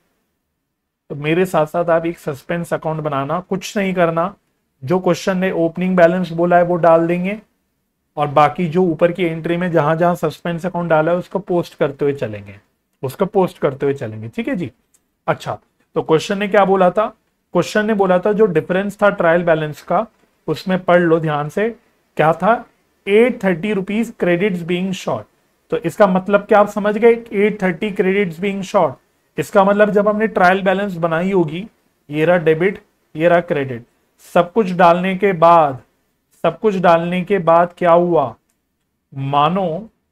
तो मेरे साथ साथ आप एक सस्पेंस अकाउंट बनाना, कुछ नहीं करना, जो क्वेश्चन ने ओपनिंग बैलेंस बोला है वो डाल देंगे, और बाकी जो ऊपर की एंट्री में जहां जहां सस्पेंस अकाउंट डाला है उसको पोस्ट करते हुए चलेंगे, उसको पोस्ट करते हुए चलेंगे, ठीक है जी। अच्छा, तो क्वेश्चन ने क्या बोला था, क्वेश्चन ने बोला था जो डिफरेंस था ट्रायल बैलेंस का, उसमें पढ़ लो ध्यान से, क्या था, 830 रुपीज क्रेडिट्स बीइंग शॉर्ट। तो इसका मतलब क्या आप समझ गए, 830 क्रेडिट्स बीइंग शॉर्ट, इसका मतलब जब हमने ट्रायल बैलेंस बनाई होगी, ये रहा डेबिट, ये रहा क्रेडिट, सब कुछ डालने के बाद, सब कुछ डालने के बाद क्या हुआ, मानो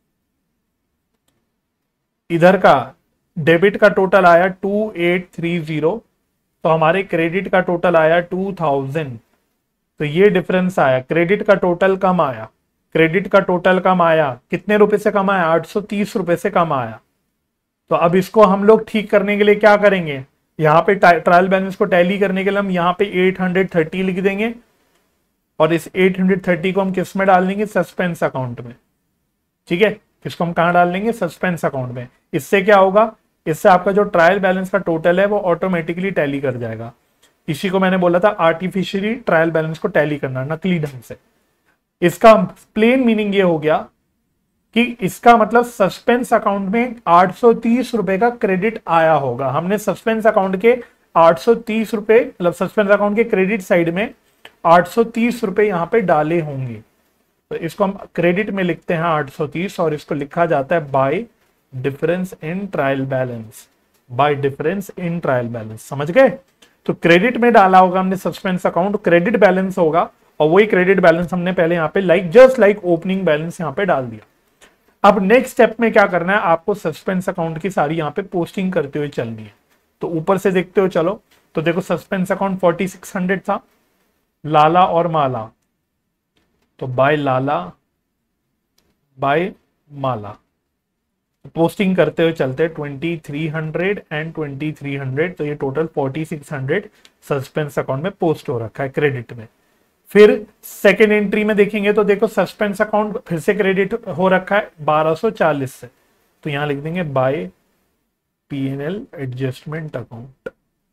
इधर का डेबिट का टोटल आया 2830, तो हमारे क्रेडिट का टोटल आया 2000, तो ये डिफरेंस आया, क्रेडिट का टोटल कम आया, क्रेडिट का टोटल कम आया, कितने रुपए से कम आया, 830 रुपए से कम आया। तो अब इसको हम लोग ठीक करने के लिए क्या करेंगे, यहाँ पे ट्रायल बैलेंस को टैली करने के लिए हम यहाँ पे 830 लिख देंगे, और इस 830 को हम किस में डाल देंगे, सस्पेंस अकाउंट में। ठीक है, किसको हम कहां डाल देंगे, सस्पेंस अकाउंट में। इससे क्या होगा, इससे आपका जो ट्रायल बैलेंस का टोटल है वो ऑटोमेटिकली टैली कर जाएगा। इसी को मैंने बोला था आर्टिफिशियली ट्रायल बैलेंस को टैली करना, नकली ढंग से। इसका प्लेन मीनिंग ये हो गया कि इसका मतलब सस्पेंस अकाउंट में 830 रुपए का क्रेडिट आया होगा। हमने सस्पेंस अकाउंट के 830 रुपए, मतलब सस्पेंस अकाउंट के क्रेडिट साइड में 830 रुपए यहां पे डाले होंगे। तो इसको हम क्रेडिट में लिखते हैं 830, और इसको लिखा जाता है by difference in trial balance, by difference in trial balance. समझ गए? तो क्रेडिट में डाला होगा हमने सस्पेंस अकाउंट, क्रेडिट बैलेंस होगा, और वही क्रेडिट बैलेंस हमने पहले यहाँ पे जस्ट लाइक ओपनिंग बैलेंस यहाँ पे डाल दिया। अब नेक्स्ट स्टेप में क्या करना है, आपको सस्पेंस अकाउंट की सारी यहाँ पे पोस्टिंग करते हुए चलनी है। तो ऊपर से देखते हो चलो, तो देखो सस्पेंस अकाउंट 4600 था, लाला और माला, तो by Lala by Mala posting करते हुए चलते 2300 एंड 2300, तो ये टोटल 4600 सस्पेंस अकाउंट में पोस्ट हो रखा है क्रेडिट में। फिर सेकेंड एंट्री में देखेंगे तो देखो सस्पेंस अकाउंट फिर से क्रेडिट हो रखा है 1240 से, तो यहां लिख देंगे बाय पीएनएल एडजस्टमेंट अकाउंट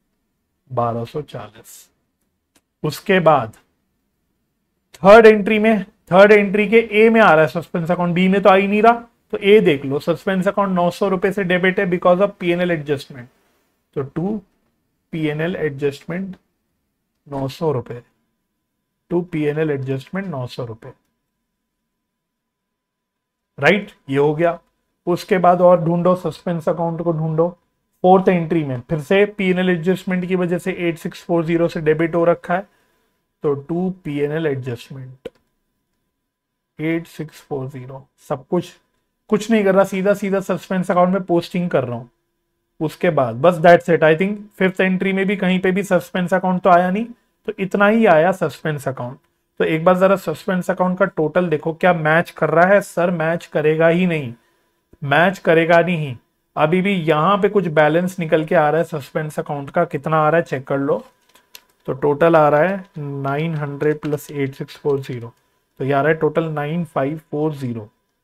1240। उसके बाद थर्ड एंट्री के ए में आ रहा है सस्पेंस अकाउंट, बी में तो आ ही नहीं रहा, तो ए देख लो, सस्पेंस अकाउंट 900 रुपए से डेबिट है बिकॉज ऑफ पीएनएल एडजस्टमेंट, तो टू पीएनएल एडजस्टमेंट 900 रुपए, टू पीएनएल एडजस्टमेंट 900 रुपए, राइट, ये हो गया। उसके बाद और ढूंढो, सस्पेंस अकाउंट को ढूंढो। फोर्थ एंट्री में फिर से पीएनएल एडजस्टमेंट की वजह से 8640 से डेबिट हो रखा है, तो टू पीएनएल एडजस्टमेंट 8640, सब कुछ नहीं कर रहा, सीधा सीधा सस्पेंस अकाउंट में पोस्टिंग कर रहा हूं। उसके बाद बस that's it. I think fifth entry में भी कहीं पे भी सस्पेंस अकाउंट तो आया नहीं, तो इतना ही आया सस्पेंस अकाउंट। तो एक बार जरा सस्पेंस अकाउंट का टोटल देखो, क्या मैच कर रहा है? सर मैच करेगा ही नहीं, मैच करेगा नहीं। अभी भी यहां पे कुछ बैलेंस निकल के आ रहा है सस्पेंस अकाउंट का, कितना आ रहा है चेक कर लो। तो टोटल आ रहा है 900 प्लस 8640, तो ये आ रहा है टोटल 9540।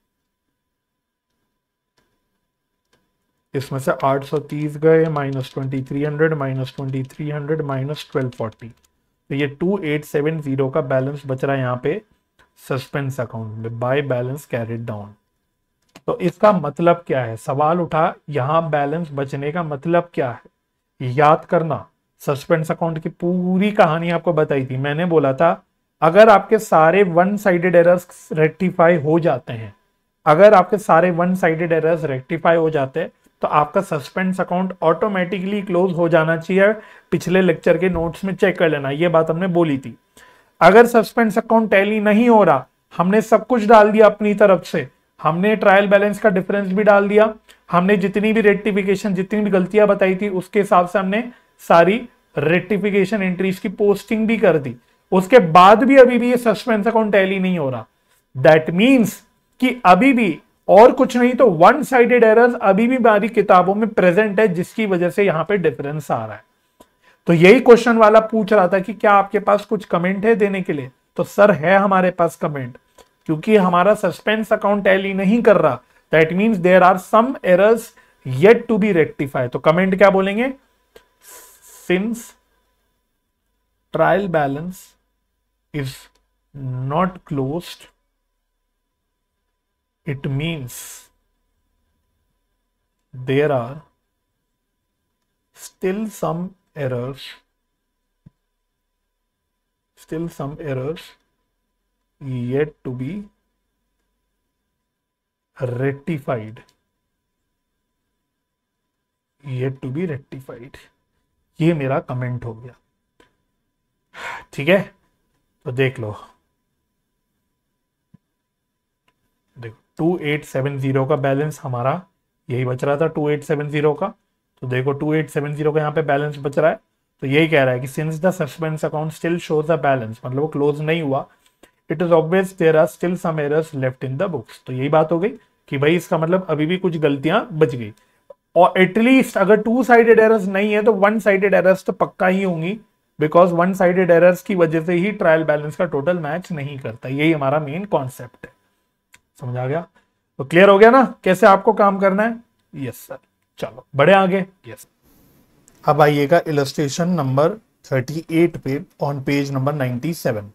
इसमें से 830 गए, माइनस 2300, माइनस 2300, माइनस 1240, तो ये 2870 का बैलेंस बच रहा है यहाँ पे सस्पेंस अकाउंट में, बाय बैलेंस कैरिड डाउन। तो इसका मतलब क्या है, सवाल उठा यहाँ बैलेंस बचने का मतलब क्या है, याद करना। सस्पेंस अकाउंट की पूरी कहानी आपको बताई थी, मैंने बोला था अगर आपके सारे वन साइडेड एरर्स रेक्टिफाई हो जाते हैं, अगर आपके सारे वन साइडेड एरर्स रेक्टिफाई हो जाते हैं तो आपका सस्पेंस अकाउंट ऑटोमेटिकली क्लोज हो जाना चाहिए। पिछले लेक्चर के नोट्स में चेक कर लेना, ये बात हमने बोली थी। अगर सस्पेंस अकाउंट टैली नहीं हो रहा, हमने सब कुछ डाल दिया अपनी तरफ से, हमने ट्रायल बैलेंस का डिफरेंस भी डाल दिया, हमने जितनी भी रेक्टिफिकेशन, जितनी भी गलतियां बताई थी उसके हिसाब से हमने सारी रेक्टिफिकेशन एंट्रीज की पोस्टिंग भी कर दी, उसके बाद भी अभी भी ये सस्पेंस अकाउंट टैली नहीं हो रहा, दैट मीन्स कि अभी भी और कुछ नहीं तो वन साइडेड एरर्स अभी भी हमारी किताबों में प्रेजेंट है, जिसकी वजह से यहां पे डिफरेंस आ रहा है। तो यही क्वेश्चन वाला पूछ रहा था कि क्या आपके पास कुछ कमेंट है देने के लिए, तो सर है हमारे पास कमेंट, क्योंकि हमारा सस्पेंस अकाउंट टैली नहीं कर रहा, that means there are some errors yet to be rectify. तो कमेंट क्या बोलेंगे, since trial balance is not closed, it means there are still some errors yet to be rectified, ये मेरा comment हो गया। ठीक है, तो देख लो, देखो 2870 का बैलेंस हमारा यही बच रहा था, 2870 का, तो देखो 2870 का यहाँ पे बैलेंस बच रहा है। तो यही कह रहा है कि since the suspense account still shows the balance, मतलब वो क्लोज नहीं हुआ, it is obvious there are still some errors left in the books. तो यही बात हो गई कि भाई इसका मतलब अभी भी कुछ गलतियां बच गई, और एटलीस्ट अगर टू साइडेड एरर्स नहीं है तो वन साइडेड एरर्स तो पक्का ही होंगी, बिकॉज वन साइडेड एरर्स की वजह से ही ट्रायल बैलेंस का टोटल मैच नहीं करता। यही हमारा मेन कॉन्सेप्ट है। समझ आ गया? तो क्लियर हो गया ना कैसे आपको काम करना है? Yes sir. चलो बढ़े आगे। यस, अब आइएगा इलस्ट्रेशन नंबर 38 पे ऑन पेज नंबर 97।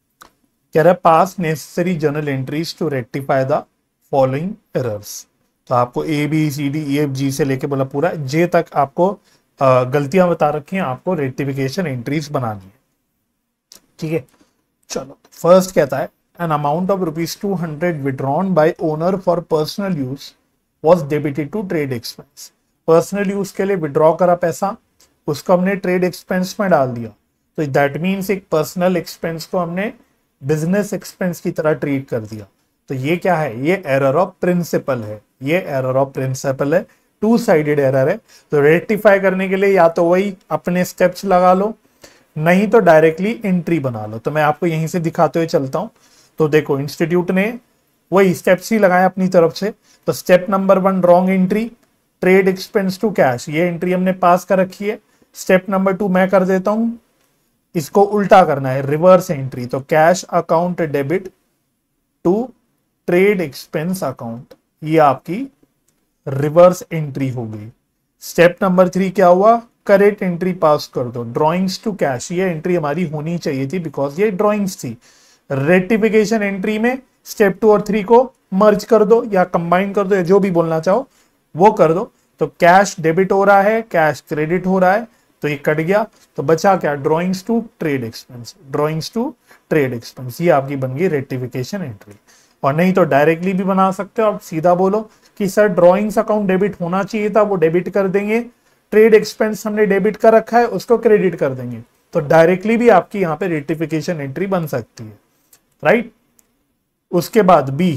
कह रहा है pass necessary journal entries to rectify the following errors. तो आपको A B C D E F G से लेके बोला पूरा जे तक आपको गलतियां बता रखी हैं, आपको रेक्टिफिकेशन एंट्रीज बनानी है। ठीक है, चलो फर्स्ट कहता है an amount of ₹200 withdrawn by owner for personal use was debited to trade expense. Personal use के लिए विड्रॉ करा पैसा, उसको हमने ट्रेड एक्सपेंस में डाल दिया। तो दैट मीन्स एक पर्सनल एक्सपेंस को हमने बिजनेस एक्सपेंस की तरह ट्रीट कर दिया। तो ये क्या है? ये एरर ऑफ प्रिंसिपल है। ये एरर ऑफ प्रिंसिपल है, टू साइडेड एरर है। तो रेक्टिफाई करने के लिए या तो वही अपने स्टेप्स लगा लो, नहीं तो डायरेक्टली एंट्री बना लो। तो मैं आपको यहीं से दिखाते हुए चलता हूं। तो देखो इंस्टीट्यूट ने वही स्टेप्स ही लगाए अपनी तरफ से। तो step number 1 wrong entry, trade expense to cash, ये एंट्री हमने पास कर रखी है। स्टेप नंबर 2 मैं कर देता हूं, इसको उल्टा करना है, रिवर्स एंट्री। तो cash account debit to trade expense account, ये आपकी रिवर्स एंट्री हो गई। स्टेप नंबर 3 क्या हुआ? करेक्ट एंट्री पास कर दो, ड्रॉइंग्स टू कैश, ये एंट्री हमारी होनी चाहिए थी बिकॉज ये ड्रॉइंग्स थी। रेक्टिफिकेशन एंट्री में स्टेप 2 और 3 को मर्ज कर दो या कंबाइन कर दो, या जो भी बोलना चाहो वो कर दो। तो कैश डेबिट हो रहा है, कैश क्रेडिट हो रहा है, तो ये कट गया। तो बचा क्या? Drawings to trade expense, drawings to trade expense, ये आपकी बन गई रेक्टिफिकेशन एंट्री। और नहीं तो डायरेक्टली भी बना सकते हो, आप सीधा बोलो कि सर ड्रॉइंग्स अकाउंट डेबिट होना चाहिए था, वो डेबिट कर देंगे, ट्रेड एक्सपेंस हमने डेबिट कर रखा है, उसको क्रेडिट कर देंगे। तो डायरेक्टली भी आपकी यहाँ पे रेक्टिफिकेशन एंट्री बन सकती है, राइट। उसके बाद B,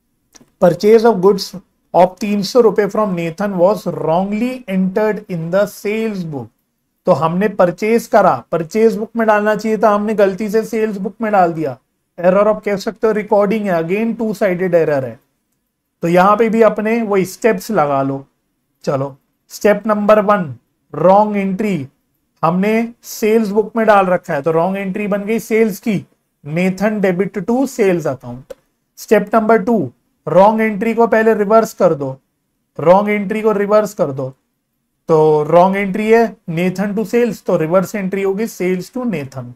purchase of goods of 300 रुपए from Nathan was wrongly entered in the sales book. तो हमने परचेज करा, परचेज बुक में डालना चाहिए था, हमने गलती से सेल्स बुक में डाल दिया। एरर ऑफ कह सकते हो रिकॉर्डिंग है, अगेन टू साइडेड एरर है। तो यहां पे भी अपने वो स्टेप्स लगा लो। चलो स्टेप नंबर 1 रॉन्ग एंट्री, हमने सेल्स बुक में डाल रखा है, तो रॉन्ग एंट्री बन गई सेल्स की, Nathan debit to sales account. Step number 2 wrong entry को पहले रिवर्स कर दो, रॉन्ग एंट्री को रिवर्स कर दो। तो रॉन्ग एंट्री है नेथन टू सेल्स, तो रिवर्स एंट्री होगी सेल्स टू नेथन।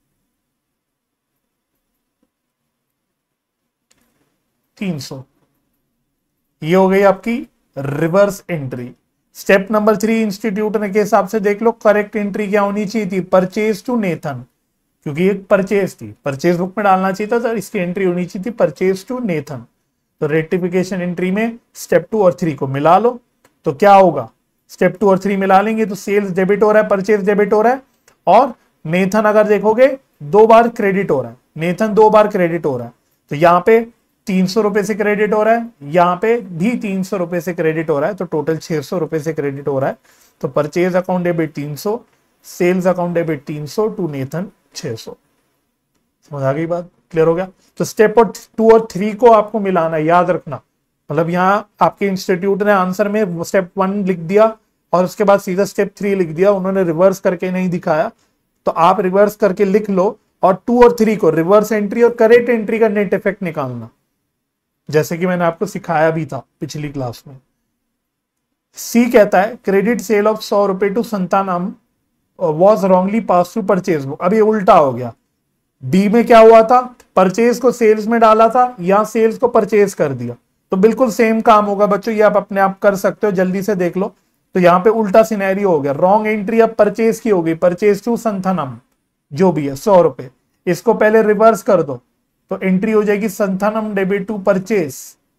300, ये हो गई आपकी reverse entry. Step number 3 institute के हिसाब से देख लो करेक्ट एंट्री क्या होनी चाहिए थी? परचेज टू नेथन, क्योंकि एक परचेज थी, परचेज बुक में डालना चाहिए था, सर इसकी एंट्री होनी चाहिए थी परचेज टू नेथन। तो रेक्टिफिकेशन एंट्री में स्टेप 2 और 3 को मिला लो। तो क्या होगा? स्टेप 2 और 3 मिला लेंगे तो सेल्स डेबिट हो रहा है, परचेज डेबिट हो रहा है, और नेथन अगर देखोगे 2 बार क्रेडिट हो रहा है, नेथन 2 बार क्रेडिट हो रहा है। तो यहाँ पे 300 रुपए से क्रेडिट हो रहा है, यहाँ पे भी 300 रुपए से क्रेडिट हो रहा है, तो टोटल 600 रुपए से क्रेडिट हो रहा है। तो purchase account debit 300, sales account debit 300 to Nathan 600। समझ आ गई बात? क्लियर हो गया? तो स्टेप 2 और 3 को आपको मिलाना है, याद रखना। मतलब यहाँ आपके इंस्टीट्यूट ने आंसर में स्टेप 1 लिख दिया और उसके बाद सीधा स्टेप 3 लिख दिया, उन्होंने रिवर्स करके नहीं दिखाया। तो आप रिवर्स करके लिख लो और 2 और 3 को रिवर्स एंट्री और करेक्ट एंट्री का नेट इफेक्ट निकालना, जैसे कि मैंने आपको सिखाया भी था पिछली क्लास में। सी कहता है क्रेडिट सेल ऑफ 100 रुपए to Santhanam was wrongly pass through purchase book. अब ये उल्टा हो गया। बी में क्या हुआ था? परचेज को सेल्स में डाला था, यहां सेल्स को परचेज कर दिया। तो बिल्कुल सेम काम होगा बच्चों, ये आप अपने आप कर सकते हो, जल्दी से देख लो। तो यहाँ पे उल्टा सिनेरियो हो गया, रॉन्ग एंट्री अब परचेज की हो गई, परचेज टू संथानम जो भी है 100 रुपए, इसको पहले रिवर्स कर दो तो एंट्री हो जाएगी संथानम डेबिट टू परचेज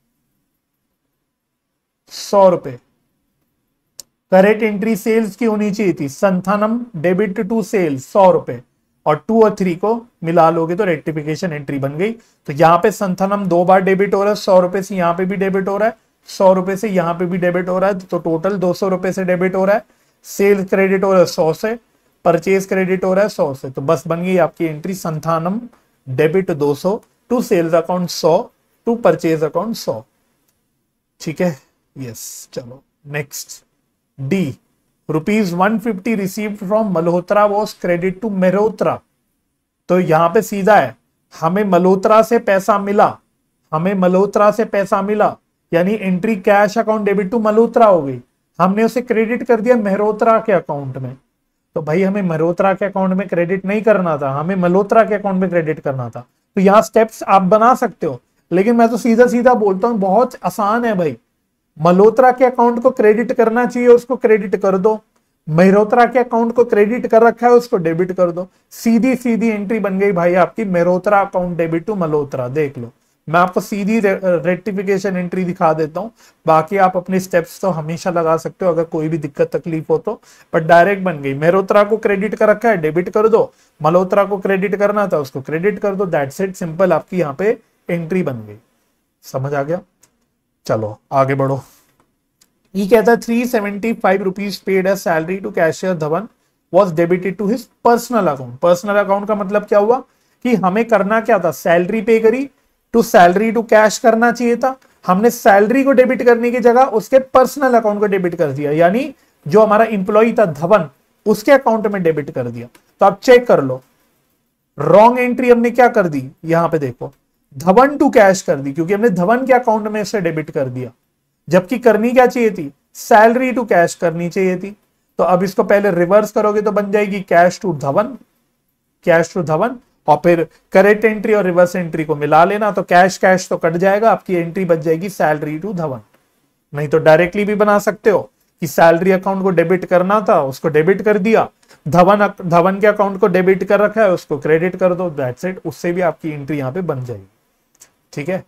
100 रुपए। करेक्ट एंट्री सेल्स की होनी चाहिए थी, संथानम डेबिट टू सेल्स 100 रुपए, और 2 और 3 को मिला लोगे तो रेक्टिफिकेशन एंट्री बन गई। तो यहाँ पे संथानम 2 बार डेबिट हो रहा है, 100 रुपए से यहाँ पे भी डेबिट हो रहा है, 100 रुपए से यहाँ पे भी डेबिट हो रहा है, तो टोटल 200 रुपए से डेबिट हो रहा है। सेल्स क्रेडिट हो रहा है 100 से, परचेज क्रेडिट हो रहा है 100 से, तो बस बन गई आपकी entry Santhanam debit 200 to sales account 100 to purchase account 100। ठीक है, यस। चलो next D, ₹150 received from Malhotra was credit to Mehrotra. तो यहां पे सीधा है, हमें मल्होत्रा से पैसा मिला, हमें मल्होत्रा से पैसा मिला, यानी entry cash account debit to Malhotra हो गई, हमने उसे क्रेडिट कर दिया मेहरोत्रा के अकाउंट में। तो भाई हमें मेहरोत्रा के अकाउंट में क्रेडिट नहीं करना था, हमें मल्होत्रा के अकाउंट में क्रेडिट करना था। तो यहाँ स्टेप्स आप बना सकते हो, लेकिन मैं तो सीधा सीधा बोलता हूं, बहुत आसान है भाई। मल्होत्रा के अकाउंट को क्रेडिट करना चाहिए, उसको क्रेडिट कर दो। मेहरोत्रा के अकाउंट को क्रेडिट कर रखा है, उसको डेबिट कर दो। सीधी सीधी एंट्री बन गई भाई आपकी, Mehrotra account debit to Malhotra. देख लो, मैं आपको सीधी रेक्टिफिकेशन एंट्री दिखा देता हूं, बाकी आप अपने स्टेप्स तो हमेशा लगा सकते हो अगर कोई भी दिक्कत तकलीफ हो तो। पर डायरेक्ट बन गई, मेहरोत्रा को क्रेडिट कर रखा है, डेबिट कर दो। मल्होत्रा को क्रेडिट करना था, उसको क्रेडिट कर दो। दैट्स इट, सिंपल, आपकी यहाँ पे एंट्री बन गई। समझ आ गया? चलो आगे बढ़ो। ये कहता है 375 rupees paid as salary to cashier Dhawan was debited to his personal account. Personal account का मतलब क्या हुआ कि हमें करना क्या था, सैलरी पे करी, टू सैलरी टू कैश करना चाहिए था, हमने सैलरी को डेबिट करने की जगह उसके पर्सनल अकाउंट को डेबिट कर दिया, यानी जो हमारा इंप्लॉई था धवन, उसके अकाउंट में डेबिट कर दिया। तो आप चेक कर लो, रॉन्ग एंट्री हमने क्या कर दी, यहां पे देखो, धवन टू कैश कर दी, क्योंकि हमने धवन के अकाउंट में से डेबिट कर दिया, जबकि करनी क्या चाहिए थी, सैलरी टू कैश करनी चाहिए थी। तो अब इसको पहले रिवर्स करोगे तो बन जाएगी cash to Dhawan, cash to Dhawan, और फिर करेक्ट एंट्री और रिवर्स एंट्री को मिला लेना, तो कैश कैश तो कट जाएगा, आपकी एंट्री बच जाएगी सैलरी टू धवन। नहीं तो डायरेक्टली भी बना सकते हो कि सैलरी अकाउंट को डेबिट करना था, उसको डेबिट कर दिया, धवन के अकाउंट को डेबिट कर रखा है, उसको क्रेडिट कर दो। दैट्स इट, उससे भी आपकी एंट्री यहां पे बन जाएगी। ठीक है,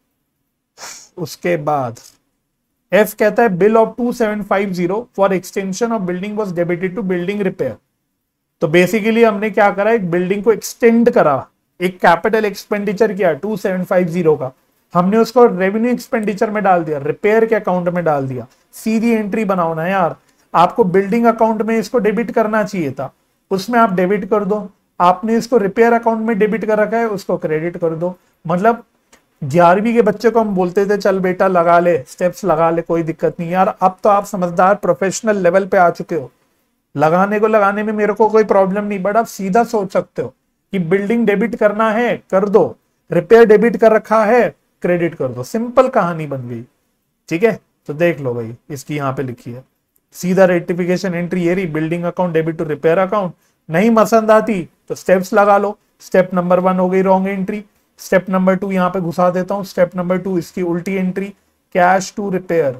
उसके बाद एफ कहता है bill of 2750 for extension of building was debited to building repair. तो बेसिकली हमने क्या करा, एक बिल्डिंग को एक्सटेंड करा, एक कैपिटल एक्सपेंडिचर किया 2750 का, हमने उसको रेवेन्यू एक्सपेंडिचर में डाल दिया, रिपेयर के अकाउंट में डाल दिया। सीधी एंट्री बनाओ ना यार, आपको बिल्डिंग अकाउंट में इसको डेबिट करना चाहिए था, उसमें आप डेबिट कर दो। आपने इसको रिपेयर अकाउंट में डेबिट कर रखा है, उसको क्रेडिट कर दो। मतलब 11वीं के बच्चे को हम बोलते थे चल बेटा लगा ले, स्टेप्स लगा ले, कोई दिक्कत नहीं यार। अब तो आप समझदार प्रोफेशनल लेवल पे आ चुके हो, लगाने में मेरे को कोई प्रॉब्लम नहीं, बट आप सीधा सोच सकते हो कि बिल्डिंग डेबिट करना है, कर दो, रिपेयर डेबिट कर रखा है, क्रेडिट कर दो, सिंपल कहानी बन गई। ठीक है, तो देख लो भाई, इसकी यहाँ पे लिखी है सीधा रेक्टिफिकेशन एंट्री, ये रही, building account debit to repair account. नहीं पसंद आती तो स्टेप्स लगा लो। स्टेप नंबर 1 हो गई रॉन्ग एंट्री, स्टेप नंबर 2 यहां पे घुसा देता हूं, स्टेप नंबर 2 इसकी उल्टी एंट्री, cash to repair,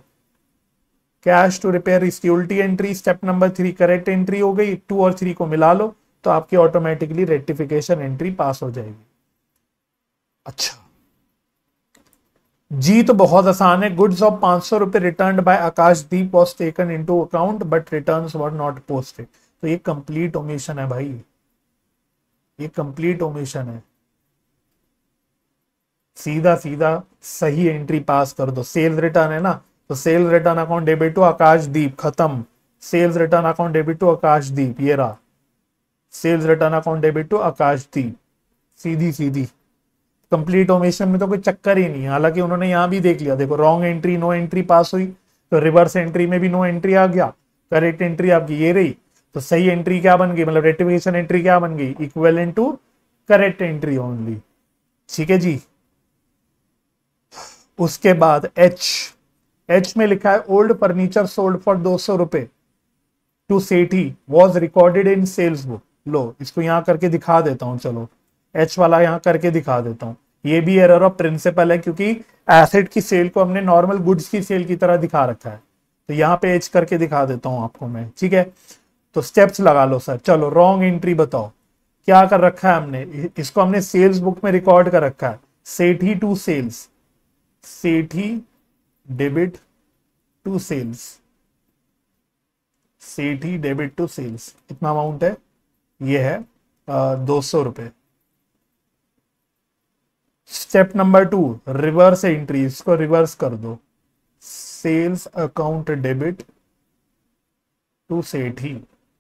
cash to repair इसकी उल्टी एंट्री। स्टेप नंबर 3 करेक्ट एंट्री हो गई, 2 और 3 को मिला लो तो आपकी ऑटोमेटिकली रेक्टिफिकेशन एंट्री पास हो जाएगी। अच्छा जी, तो बहुत आसान है। गुड्स ऑफ 500 रुपए return by Akashdeep was taken into account but returns were not posted. तो ये कंप्लीट ओमिशन है भाई, ये कंप्लीट ओमिशन है। सीधा सीधा सही एंट्री पास कर दो। सेल्स रिटर्न है ना, तो sales return account debit to Akashdeep, खत्म। Sales return account debit to Akashdeep, ये रहा sales return account debit to Akashdeep, सीधी सीधी। कंप्लीट ओमिशन में तो कोई चक्कर ही नहीं है। हालांकि उन्होंने यहां भी देख लिया, देखो wrong entry no entry pass हुई, तो रिवर्स एंट्री में भी नो एंट्री आ गया, करेक्ट एंट्री आपकी ये रही, तो सही एंट्री क्या बन गई, मतलब रेक्टिफिकेशन एंट्री क्या बन गई, equivalent to correct entry only. ठीक है जी। उसके बाद एच में लिखा है ओल्ड फर्नीचर सोल्ड फॉर 200 रुपए to Sethi was recorded in sales book. लो इसको यहां करके दिखा देता हूं, चलो एच वाला यहां करके दिखा देता हूं। ये भी एरर ऑफ प्रिंसिपल है, क्योंकि एसेट की सेल को हमने नॉर्मल गुड्स की सेल की तरह दिखा रखा है, तो यहां पे एच करके दिखा देता हूं आपको मैं। ठीक है, तो स्टेप्स लगा लो सर। चलो रॉन्ग एंट्री बताओ, क्या कर रखा है हमने, इसको हमने सेल्स बुक में रिकॉर्ड कर रखा है, Sethi to sales, Sethi debit to sales, Sethi debit to sales, कितना अमाउंट है, ये है 200 रुपए। स्टेप नंबर 2 रिवर्स एंट्री, इसको रिवर्स कर दो, sales account debit to Sethi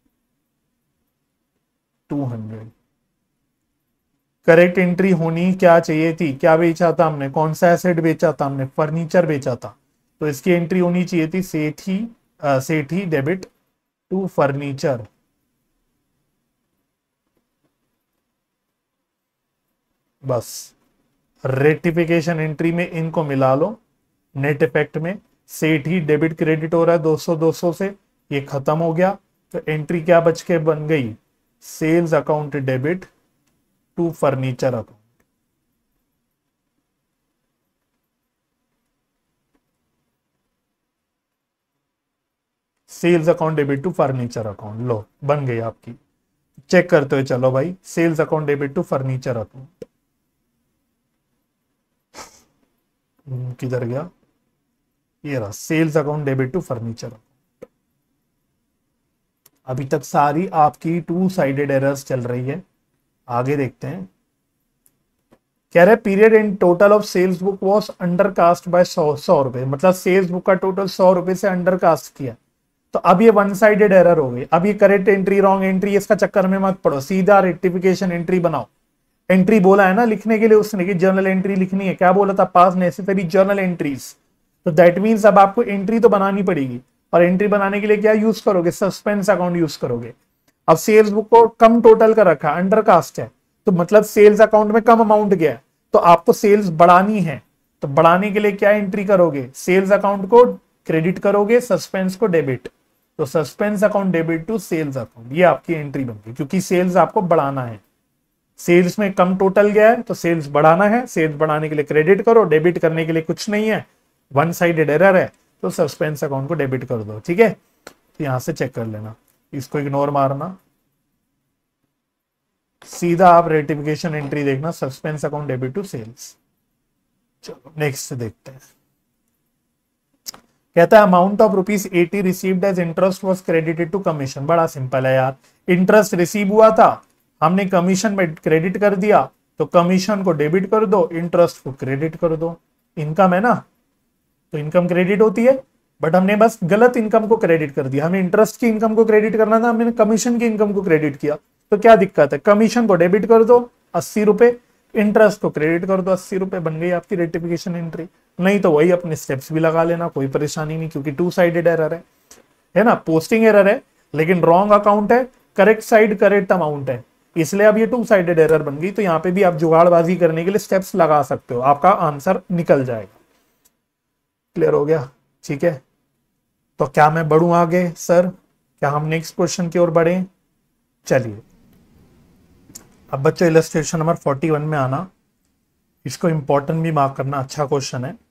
200। Correct entry होनी क्या चाहिए थी, क्या बेचा था हमने, कौन सा एसेट बेचा था हमने, फर्नीचर बेचा था, तो इसकी एंट्री होनी चाहिए थी सेठी डेबिट टू फर्नीचर। बस रेक्टिफिकेशन एंट्री में इनको मिला लो, नेट इफेक्ट में सेठ ही डेबिट क्रेडिट हो रहा है 200 200 से, ये खत्म हो गया। तो एंट्री क्या बच के बन गई, sales account debit to furniture account. Sales account debit to furniture account, लो बन गई आपकी। चेक करते हुए चलो भाई, sales account debit to furniture account किधर गया, ये रहा sales account debit to furniture account. अभी तक सारी आपकी टू साइडेड एरर्स चल रही है, आगे देखते हैं। कह रहे period in total of sales book was undercast by 100 रुपए, मतलब सेल्स बुक का टोटल 100 रुपए से अंडरकास्ट किया। तो अब ये वन साइडेड एरर हो गई। अब ये करेक्ट एंट्री रॉन्ग एंट्री इसका चक्कर में मत पड़ो, सीधा रेक्टिफिकेशन एंट्री बनाओ। एंट्री बोला है ना लिखने के लिए उसने कि जर्नल एंट्री लिखनी है, क्या बोला था, पास नेसेसरी जर्नल एंट्रीज। तो दैट मीन्स अब आपको एंट्री तो बनानी पड़ेगी, और एंट्री बनाने के लिए क्या यूज करोगे, सस्पेंस अकाउंट यूज करोगे। अब सेल्स बुक को कम टोटल का रखा, अंडरकास्ट है, तो मतलब सेल्स अकाउंट में कम अमाउंट गया है, तो आपको सेल्स बढ़ानी है। तो बढ़ाने के लिए क्या एंट्री करोगे, सेल्स अकाउंट को क्रेडिट करोगे, सस्पेंस को डेबिट। तो suspense account debit to sales account, ये आपकी एंट्री बन गई, क्योंकि सेल्स आपको बढ़ाना है। सेल्स में कम टोटल गया है तो सेल्स बढ़ाना है, सेल्स बढ़ाने के लिए क्रेडिट करो, डेबिट करने के लिए कुछ नहीं है, वन साइडेड एरर है, तो सस्पेंस अकाउंट को डेबिट कर दो। ठीक है, तो यहां से चेक कर लेना, इसको इग्नोर मारना, सीधा आप रेक्टिफिकेशन एंट्री देखना, suspense account debit to sales. चलो नेक्स्ट देखते हैं। कहता है amount of ₹80 received as interest was credited to commission. बड़ा सिंपल है यार, इंटरेस्ट रिसीव हुआ था, हमने कमीशन में क्रेडिट कर दिया, तो कमीशन को डेबिट कर दो, इंटरेस्ट को क्रेडिट कर दो। इनकम है ना, तो इनकम क्रेडिट होती है, बट हमने बस गलत इनकम को क्रेडिट कर दिया। हमें इंटरेस्ट की इनकम को क्रेडिट करना था, हमने कमीशन की इनकम को क्रेडिट किया। तो क्या दिक्कत है, कमीशन को डेबिट कर दो 80 रुपए, इंटरेस्ट को क्रेडिट कर दो 80 रुपए, बन गई आपकी रेक्टिफिकेशन एंट्री। नहीं तो वही अपने स्टेप्स भी लगा लेना, कोई परेशानी नहीं, क्योंकि टू साइडेड एरर है ना, पोस्टिंग एरर है लेकिन रॉन्ग अकाउंट है, करेक्ट साइड करेक्ट अमाउंट है, इसलिए अब ये टू साइडेड एरर बन गई। तो यहाँ पे भी आप जुगाड़बाजी करने के लिए स्टेप्स लगा सकते हो, आपका आंसर निकल जाएगा। क्लियर हो गया, ठीक है। तो क्या मैं बढ़ूं आगे सर, क्या हम नेक्स्ट क्वेश्चन की ओर बढ़े, चलिए। अब बच्चों इलस्ट्रेशन नंबर 41 में आना, इसको इंपॉर्टेंट भी मार्क करना, अच्छा क्वेश्चन है।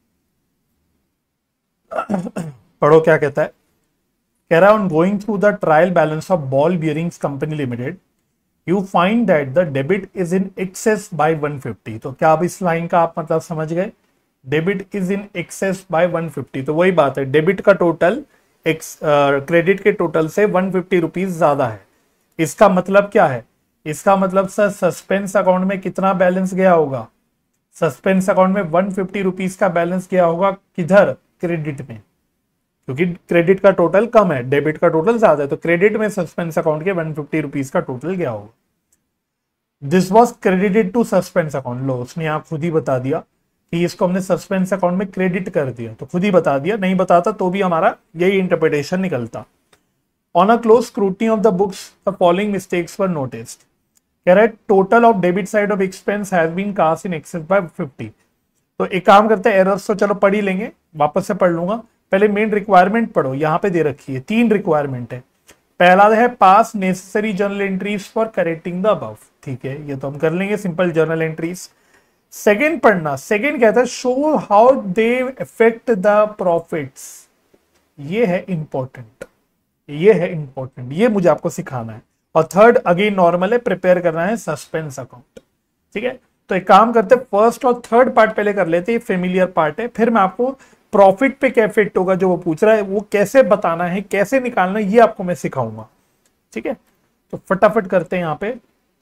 पढ़ो क्या कहता है। कह रहा है on going through the trial balance of ball bearings company limited you find that the debit is in excess by 150। तो क्या अब इस लाइन का आप मतलब समझ गए, debit is in excess by 150। तो वही बात है, डेबिट का टोटल क्रेडिट के टोटल से 150 रुपीज ज्यादा है। इसका मतलब क्या है, इसका मतलब सर सस्पेंस अकाउंट में कितना बैलेंस गया होगा, सस्पेंस अकाउंट में 150 रुपीज का बैलेंस गया होगा, किधर, क्रेडिट में, क्योंकि क्रेडिट का टोटल कम है, डेबिट का टोटल ज्यादा है, तो क्रेडिट में सस्पेंस अकाउंट के 150 रुपीज का टोटल गया होगा। This was credited to suspense account, लो उसने आप खुद ही बता दिया कि इसको हमने सस्पेंस अकाउंट में क्रेडिट कर दिया, तो खुद ही बता दिया, नहीं बताता तो भी हमारा यही इंटरप्रिटेशन निकलता। On a close scrutiny of the books the following mistakes were noticed. कह रहा है total of debit side of expense has been cast in excess by 50। तो एक काम करते हैं, एरर्स तो चलो पढ़ ही लेंगे, वापस से पढ़ लूंगा, पहले मेन रिक्वायरमेंट पढ़ो, यहां पे दे रखी है 3 रिक्वायरमेंट है। पहला है pass necessary journal entries for correcting the above, ठीक है, ये तो हम कर लेंगे, सिंपल जर्नल एंट्रीज। सेकेंड पढ़ना, सेकेंड कहता है show how they affect the profits, ये है इंपॉर्टेंट, ये है इंपॉर्टेंट, ये मुझे आपको सिखाना है। और थर्ड अगेन नॉर्मल है, प्रिपेयर करना है सस्पेंस अकाउंट, ठीक है। तो एक काम करते हैं, फर्स्ट और थर्ड पार्ट पहले कर लेते हैं, फेमिलियर पार्ट है, फिर मैं आपको प्रॉफिट पे क्या इफेक्ट होगा जो वो पूछ रहा है वो कैसे बताना है, कैसे निकालना है, ये आपको मैं सिखाऊंगा, ठीक है। तो फटाफट करते हैं यहां पे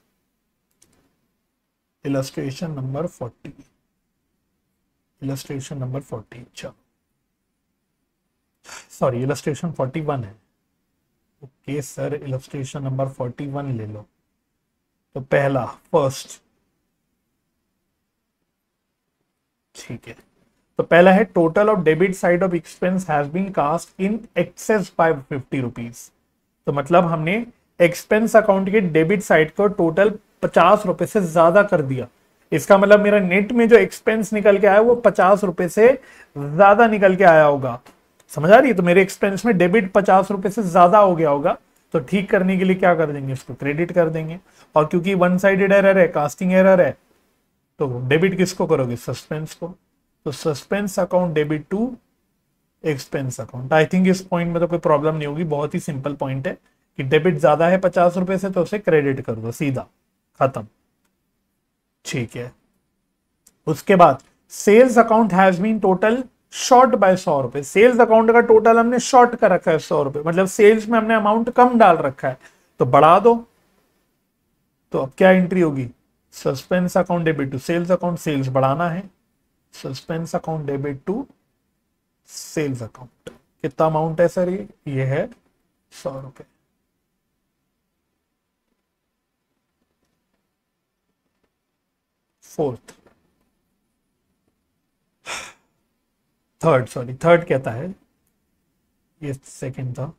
इलस्ट्रेशन नंबर 40, इलस्ट्रेशन नंबर 40, चलो सॉरी इलस्ट्रेशन 41 है, ओके सर इलस्ट्रेशन नंबर 41 ले लो। तो पहला फर्स्ट, ठीक है, तो पहला है total of debit side of expense has been cast in excess by 50 rupees. तो मतलब हमने एक्सपेंस अकाउंट के डेबिट साइड को टोटल 50 रुपए से ज्यादा कर दिया। इसका मतलब मेरा नेट में जो एक्सपेंस निकल के आया वो 50 रुपए से ज्यादा निकल के आया होगा। समझ आ रही है? तो मेरे एक्सपेंस में डेबिट 50 रुपए से ज्यादा हो गया होगा, तो ठीक करने के लिए क्या कर देंगे, इसको क्रेडिट कर देंगे। और क्योंकि वन साइडेड एरर है, कास्टिंग एरर है, तो डेबिट किसको करोगे, सस्पेंस को। तो suspense account debit to expense account. I think इस पॉइंट में तो कोई प्रॉब्लम नहीं होगी, बहुत ही सिंपल पॉइंट है कि डेबिट ज्यादा है 50 रुपए से तो उसे क्रेडिट कर दो, सीधा खत्म। ठीक है। उसके बाद sales account has been total short by 100 रुपए। सेल्स अकाउंट का टोटल हमने शॉर्ट कर रखा है 100 रुपए, मतलब सेल्स में हमने अमाउंट कम डाल रखा है, तो बढ़ा दो। तो अब क्या एंट्री होगी, suspense account debit to sales account, sales बढ़ाना है, suspense account debit to sales account. कितना अमाउंट है सर, ये है 100 रुपए। फोर्थ, थर्ड कहता है, ये सेकंड था।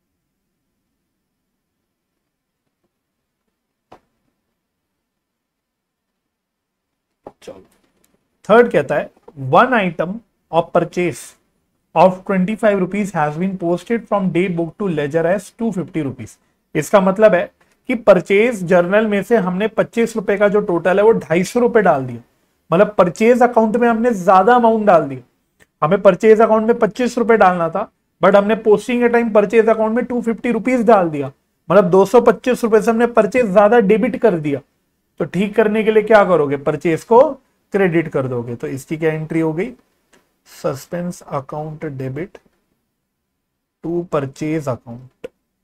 चलो, थर्ड कहता है one item of purchase of 25 rupees has been posted from day book to ledger as 250 rupees. इसका मतलब है कि परचेज जर्नल में से हमने 25 रुपए का जो टोटल है वो 250 रुपए डाल दिया। मतलब परचेज अकाउंट में हमने ज्यादा अमाउंट डाल दिया। हमें परचेज अकाउंट में 25 रुपए डालना था, बट हमने पोस्टिंग के टाइम परचेज अकाउंट में 250 रुपीज डाल दिया। मतलब 225 रुपए से हमने परचेज ज्यादा डेबिट कर दिया। तो ठीक करने के लिए क्या करोगे, परचेज को क्रेडिट कर दोगे। तो इसकी क्या एंट्री हो गई, suspense account debit to purchase account.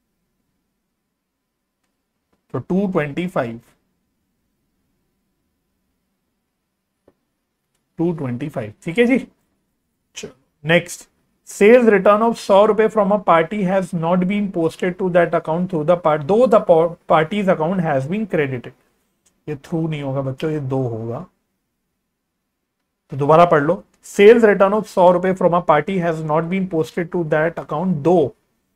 तो 225, ठीक है जी। नेक्स्ट, सेल्स रिटर्न ऑफ 100 रुपए from a party has not been posted to that account through the part though the party's account has been credited. ये through नहीं होगा बच्चों, ये दो होगा। तो दोबारा पढ़ लो, सेल्स रिटर्न ऑफ 100 रुपए from a party has not been posted to that account though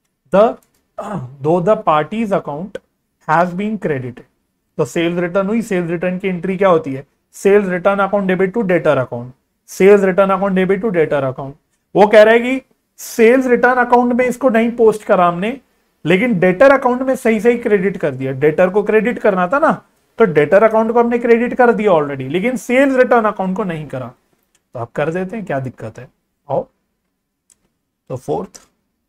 the party's account has been credited. तो सेल्स रिटर्न हुई, सेल्स रिटर्न की एंट्री क्या होती है, sales return account debit to debtor account, sales return account debit to debtor account. वो कह रहा है कि सेल्स रिटर्न अकाउंट में इसको नहीं पोस्ट करा हमने, लेकिन डेटर अकाउंट में सही सही क्रेडिट कर दिया। डेटर को क्रेडिट करना था ना, तो डेटर अकाउंट को हमने क्रेडिट कर दिया ऑलरेडी, लेकिन सेल्स रिटर्न अकाउंट को नहीं करा। तो आप कर देते हैं, क्या दिक्कत है, आओ। तो फोर्थ,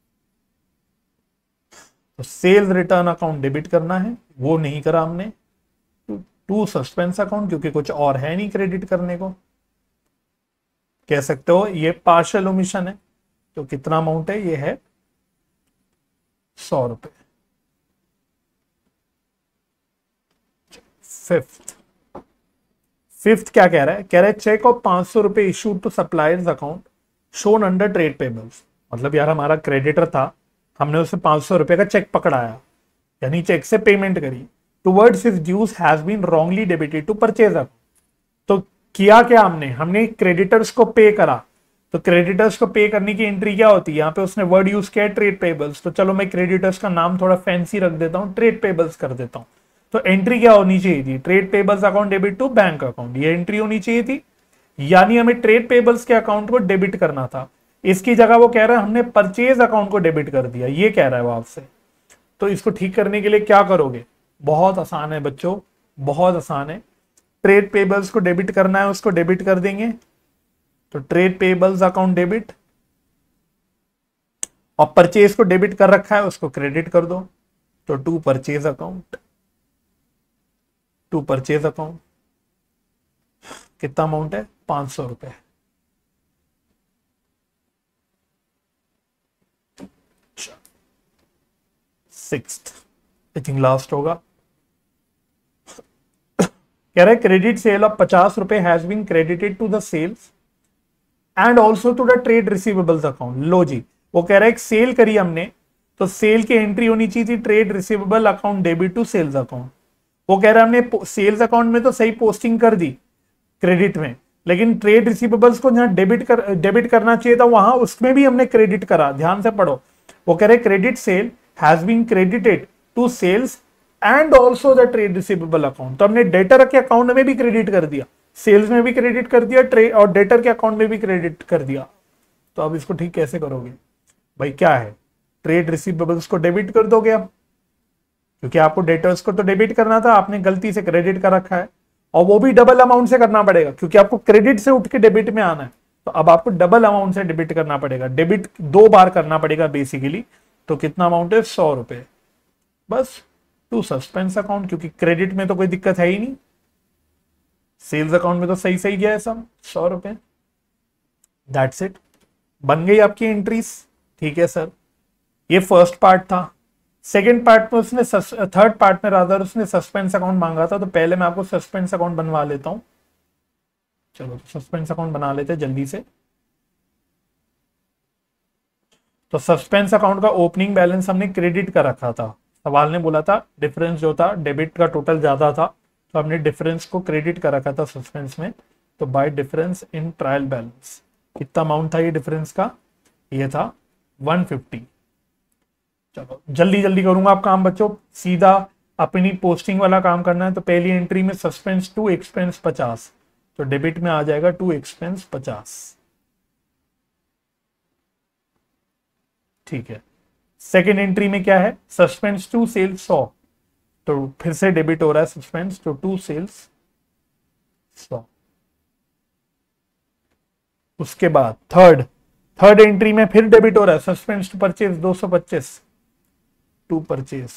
तो सेल्स रिटर्न अकाउंट डेबिट करना है, वो नहीं करा हमने। टू सस्पेंस अकाउंट, क्योंकि कुछ और है नहीं क्रेडिट करने को, कह सकते हो ये पार्शियल ओमिशन है। तो कितना अमाउंट है, ये है 100 रुपए। फिफ्थ क्या कह रहा है, कह रहा है चेक ऑफ 500 रुपए issued to supplier's account shown under trade payables. मतलब यार हमारा क्रेडिटर था, हमने उसे 500 रुपए का चेक पकड़ाया, यानी चेक से पेमेंट करी, towards his dues has been wrongly debited to purchase account. तो किया क्या हमने क्रेडिटर्स को पे करा। तो क्रेडिटर्स को पे करने की एंट्री क्या होती है, यहाँ पे उसने वर्ड यूज किया है ट्रेड पेबल्स। तो चलो मैं क्रेडिटर्स का नाम थोड़ा फैंसी रख देता हूँ, ट्रेड पेबल्स कर देता हूँ। तो एंट्री क्या होनी चाहिए थी, trade payables account debit to bank account, ये एंट्री होनी चाहिए थी। यानी हमें ट्रेड पेबल्स के अकाउंट को डेबिट करना था, इसकी जगह वो कह रहा है हमने परचेज अकाउंट को डेबिट कर दिया, ये कह रहा है वो आपसे। तो इसको ठीक करने के लिए क्या करोगे, बहुत आसान है बच्चों, बहुत आसान है। ट्रेड पेबल्स को डेबिट करना है, उसको डेबिट कर देंगे। तो ट्रेड पेबल्स अकाउंट डेबिट, और परचेज को डेबिट कर रखा है उसको क्रेडिट कर दो। तो to purchase account, to purchase account कितना अमाउंट है, 500 रुपए। सिक्स्थ, आई थिंक लास्ट होगा, कह रहा है क्रेडिट सेल ऑफ 50 रुपए has been credited to the sales and also to the trade receivables account. लो जी, वो कह रहा है सेल करी हमने, तो सेल की एंट्री होनी चाहिए थी trade receivable account debit to sales account. वो कह रहा है हमने सेल्स अकाउंट में तो सही पोस्टिंग कर दी क्रेडिट में, लेकिन ट्रेड रिसीवेबल्स को जहां डेबिट करना चाहिए था वहां उसमें भी हमने क्रेडिट करा। ध्यान से पढ़ो, वो कह रहे credit sale has been credited to sales and also the trade receivable account. तो हमने डेटर के अकाउंट में भी क्रेडिट कर दिया, सेल्स में भी क्रेडिट कर दिया, ट्रेड और डेटर के अकाउंट में भी क्रेडिट कर दिया। तो अब इसको ठीक कैसे करोगे भाई? क्या है, ट्रेड रिसीवेबल्स को डेबिट कर दोगे अब, क्योंकि आपको डेटर्स को तो डेबिट करना था, आपने गलती से क्रेडिट कर रखा है, और वो भी डबल अमाउंट से करना पड़ेगा क्योंकि आपको क्रेडिट से उठ के डेबिट में आना है। तो अब आपको डबल अमाउंट से डेबिट करना पड़ेगा, डेबिट 2 बार करना पड़ेगा बेसिकली। तो कितना अमाउंट है? 100 रुपए बस टू सस्पेंस अकाउंट, क्योंकि क्रेडिट में तो कोई दिक्कत है ही नहीं, सेल्स अकाउंट में तो सही सही गया है सब, 100 रुपए। दैट्स इट, बन गई आपकी एंट्रीज। ठीक है सर, ये फर्स्ट पार्ट था। सेकेंड पार्ट में उसने थर्ड पार्ट में रादर उसने सस्पेंस अकाउंट मांगा था, तो पहले मैं आपको सस्पेंस अकाउंट बनवा लेता हूं। चलो तो सस्पेंस अकाउंट बना लेते हैं जल्दी से। तो सस्पेंस अकाउंट का ओपनिंग बैलेंस हमने क्रेडिट का रखा था, सवाल ने बोला था डिफरेंस जो था डेबिट का टोटल ज्यादा था, तो हमने डिफरेंस को क्रेडिट का रखा था सस्पेंस में। तो by difference in trial balance कितना अमाउंट था ये डिफरेंस का? ये था 150। चलो जल्दी जल्दी करूंगा आप काम बच्चों, सीधा अपनी पोस्टिंग वाला काम करना है। तो पहली एंट्री में सस्पेंस टू एक्सपेंस 50, तो डेबिट में आ जाएगा टू एक्सपेंस 50। ठीक है, सेकेंड एंट्री में क्या है? सस्पेंस टू सेल्स 100, तो फिर से डेबिट हो रहा है सस्पेंस तो टू सेल्स 100। उसके बाद थर्ड एंट्री में फिर डेबिट हो रहा है suspense to purchase 225, to purchase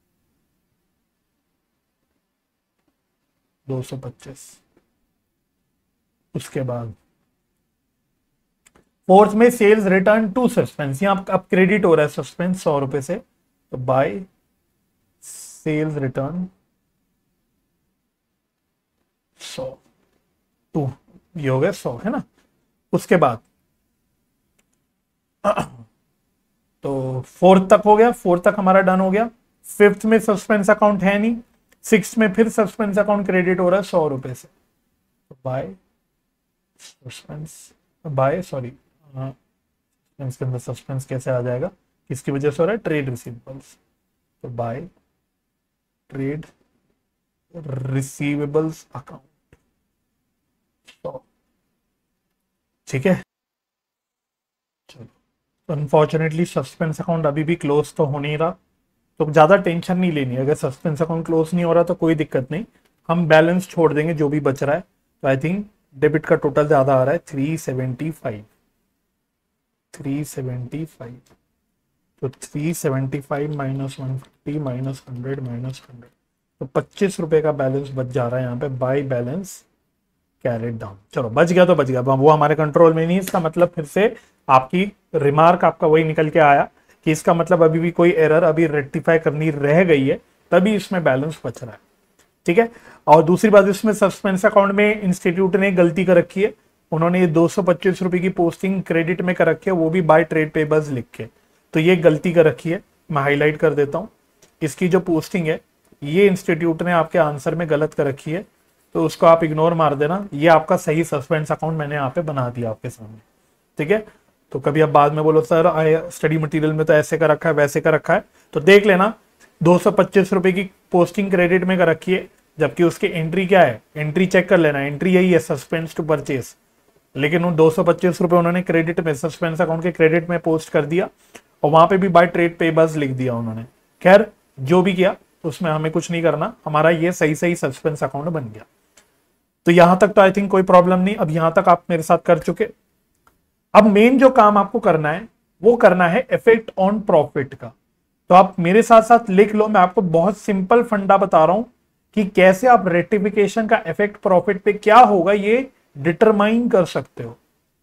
225। उसके बाद फोर्थ में सेल्स रिटर्न टू सस्पेंस, यहां अब क्रेडिट हो रहा है सस्पेंस 100 रुपए से, तो बाय सेल्स रिटर्न 100 टू, ये हो गया 100 है ना। उसके बाद तो फोर्थ तक हो गया, फोर्थ तक हमारा डन हो गया। फिफ्थ में सस्पेंस अकाउंट है नहीं, सिक्स में फिर सस्पेंस अकाउंट क्रेडिट हो रहा है 100 रुपए से, तो बाय सस्पेंस बाय सॉरी इसके अंदर सस्पेंस कैसे आ जाएगा, किसकी वजह से हो रहा है? ट्रेड रिसीवेबल्स, तो बाय ट्रेड रिसीवेबल्स अकाउंट। ठीक है, चलो अनफॉर्चुनेटली सस्पेंस अकाउंट अभी भी क्लोज तो हो नहीं रहा, तो ज्यादा टेंशन नहीं लेनी। अगर सस्पेंस अकाउंट क्लोज नहीं हो रहा तो कोई दिक्कत नहीं, हम बैलेंस छोड़ देंगे जो भी बच रहा है। तो आई थिंक डेबिट का टोटल ज्यादा आ रहा है 375, तो 375 माइनस 150 माइनस 100 माइनस 100, तो 25 रुपए का बैलेंस बच जा रहा है यहाँ पे बाय बैलेंस कैरेट डाउन। चलो बच गया तो बच गया, वो हमारे कंट्रोल में नहीं। इसका मतलब फिर से आपकी रिमार्क आपका वही निकल के आया कि इसका मतलब अभी भी कोई एरर अभी रेक्टिफाई करनी रह गई है, तभी इसमें बैलेंस बच रहा है। ठीक है, और दूसरी बात इसमें सस्पेंस अकाउंट में इंस्टीट्यूट ने गलती कर रखी है, उन्होंने ये 225 रुपए की पोस्टिंग क्रेडिट में कर रखी है, वो भी बाय ट्रेड पेबल्स लिख के, तो ये गलती कर रखी है। मैं हाईलाइट कर देता हूं, इसकी जो पोस्टिंग है ये इंस्टीट्यूट ने आपके आंसर में गलत कर रखी है, तो उसको आप इग्नोर मार देना। ये आपका सही सस्पेंस अकाउंट मैंने यहाँ पे बना दिया आपके सामने। ठीक है, तो कभी आप बाद में बोलो सर स्टडी मटेरियल में तो ऐसे कर रखा है वैसे कर रखा है, तो देख लेना 225 रुपए की पोस्टिंग क्रेडिट में कर रखी है, जबकि उसकी एंट्री क्या है, एंट्री चेक कर लेना, एंट्री यही है सस्पेंस टू परचेस, लेकिन उन 225 रुपए उन्होंने क्रेडिट में सस्पेंस अकाउंट के क्रेडिट में पोस्ट कर दिया, और वहां पे भी बाय ट्रेड पेबल्स लिख दिया उन्होंने। खैर जो भी किया तो उसमें हमें कुछ नहीं करना, हमारा ये सही सही सस्पेंस अकाउंट बन गया। तो यहां तक तो आई थिंक कोई प्रॉब्लम नहीं, अब यहां तक आप मेरे साथ कर चुके। अब मेन जो काम आपको करना है वो करना है इफेक्ट ऑन प्रॉफिट का। तो आप मेरे साथ साथ लिख लो, मैं आपको बहुत सिंपल फंडा बता रहा हूं कि कैसे आप रेक्टिफिकेशन का इफेक्ट प्रॉफिट पे क्या होगा ये डिटरमाइन कर सकते हो।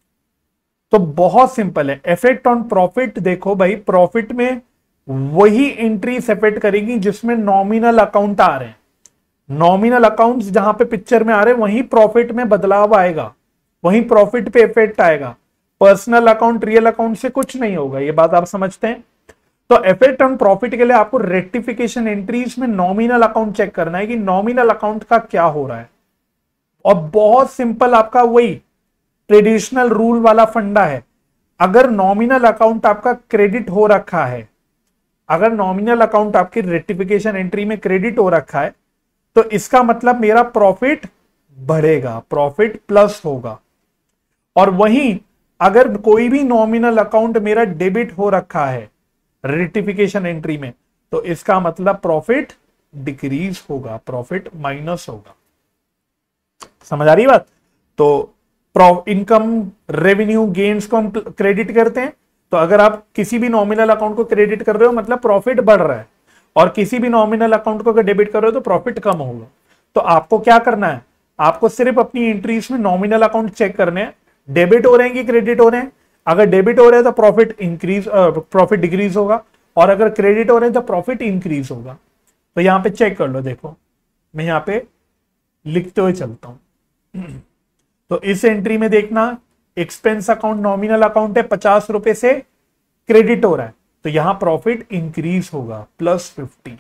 तो बहुत सिंपल है, इफेक्ट ऑन प्रॉफिट। देखो भाई, प्रॉफिट में वही एंट्रीज इफेक्ट करेगी जिसमें नॉमिनल अकाउंट आ रहे हैं, नॉमिनल अकाउंट्स जहां पे पिक्चर में आ रहे हैं वहीं प्रॉफिट में बदलाव आएगा, वहीं प्रॉफिट पे इफेक्ट आएगा। पर्सनल अकाउंट रियल अकाउंट से कुछ नहीं होगा, ये बात आप समझते हैं। तो इफेक्ट ऑन प्रॉफिट के लिए आपको रेक्टिफिकेशन एंट्रीज में नॉमिनल अकाउंट चेक करना है कि नॉमिनल अकाउंट का क्या हो रहा है, और बहुत सिंपल आपका वही ट्रेडिशनल रूल वाला फंडा है। अगर नॉमिनल अकाउंट आपका क्रेडिट हो रखा है अगर नॉमिनल अकाउंट आपकी रेक्टिफिकेशन एंट्री में क्रेडिट हो रखा है तो इसका मतलब मेरा प्रॉफिट बढ़ेगा, प्रॉफिट प्लस होगा। और वहीं अगर कोई भी नॉमिनल अकाउंट मेरा डेबिट हो रखा है रेक्टिफिकेशन एंट्री में तो इसका मतलब प्रॉफिट डिक्रीज होगा, प्रॉफिट माइनस होगा। समझ आ रही बात? तो इनकम रेवेन्यू गेन्स को हम क्रेडिट करते हैं, तो अगर आप किसी भी नॉमिनल अकाउंट को क्रेडिट कर रहे हो मतलब प्रॉफिट बढ़ रहा है, और किसी भी नॉमिनल अकाउंट को अगर डेबिट कर रहे हो तो प्रॉफिट कम होगा। तो आपको क्या करना है, आपको सिर्फ अपनी एंट्रीज में नॉमिनल अकाउंट चेक करने हैं, डेबिट हो रहे हैं कि क्रेडिट हो रहे हैं। अगर डेबिट हो रहे हैं तो प्रॉफिट डिक्रीज होगा, और अगर क्रेडिट हो रहे हैं तो प्रॉफिट इंक्रीज होगा। तो यहां पे चेक कर लो, देखो मैं यहां पे लिखते हुए चलता हूं। तो इस एंट्री में देखना, एक्सपेंस अकाउंट नॉमिनल अकाउंट है, 50 रुपए से क्रेडिट हो रहा है, तो यहां प्रॉफिट इंक्रीज होगा +50,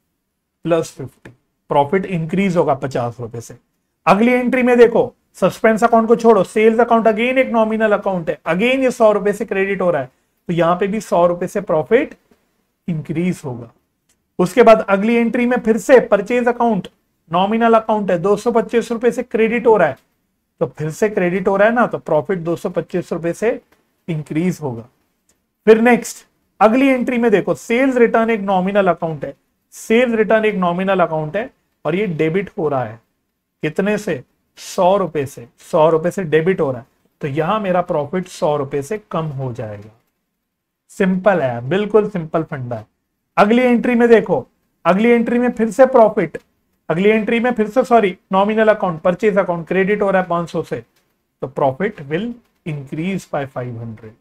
प्रॉफिट इंक्रीज होगा 50 रुपए से। अगली एंट्री में देखो, सस्पेंस अकाउंट को छोड़ो, सेल्स अकाउंट अगेन एक नॉमिनल अकाउंट है, अगेन ये 100 रुपए से क्रेडिट हो रहा है, तो यहां पे भी 100 रुपए से प्रॉफिट इंक्रीज होगा। उसके बाद अगली एंट्री में फिर से परचेज अकाउंट नॉमिनल अकाउंट है, 225 रुपए से क्रेडिट हो रहा है, तो फिर से क्रेडिट हो रहा है ना, तो प्रॉफिट 225 रुपए से इंक्रीज होगा। फिर नेक्स्ट अगली एंट्री में देखो, सेल्स रिटर्न एक नॉमिनल अकाउंट है, सेल्स रिटर्न एक नॉमिनल अकाउंट है, और ये डेबिट हो रहा है, कितने से? 100 रुपए से, 100 रुपए से डेबिट हो रहा है, तो यहां मेरा प्रॉफिट 100 रुपए से कम हो जाएगा। सिंपल है, बिल्कुल सिंपल फंडा है। अगली एंट्री में देखो, अगली एंट्री में फिर से प्रॉफिट, अगली एंट्री में फिर से sorry nominal account purchase account credit हो रहा है 500 से, तो प्रॉफिट विल इंक्रीज बाय 500।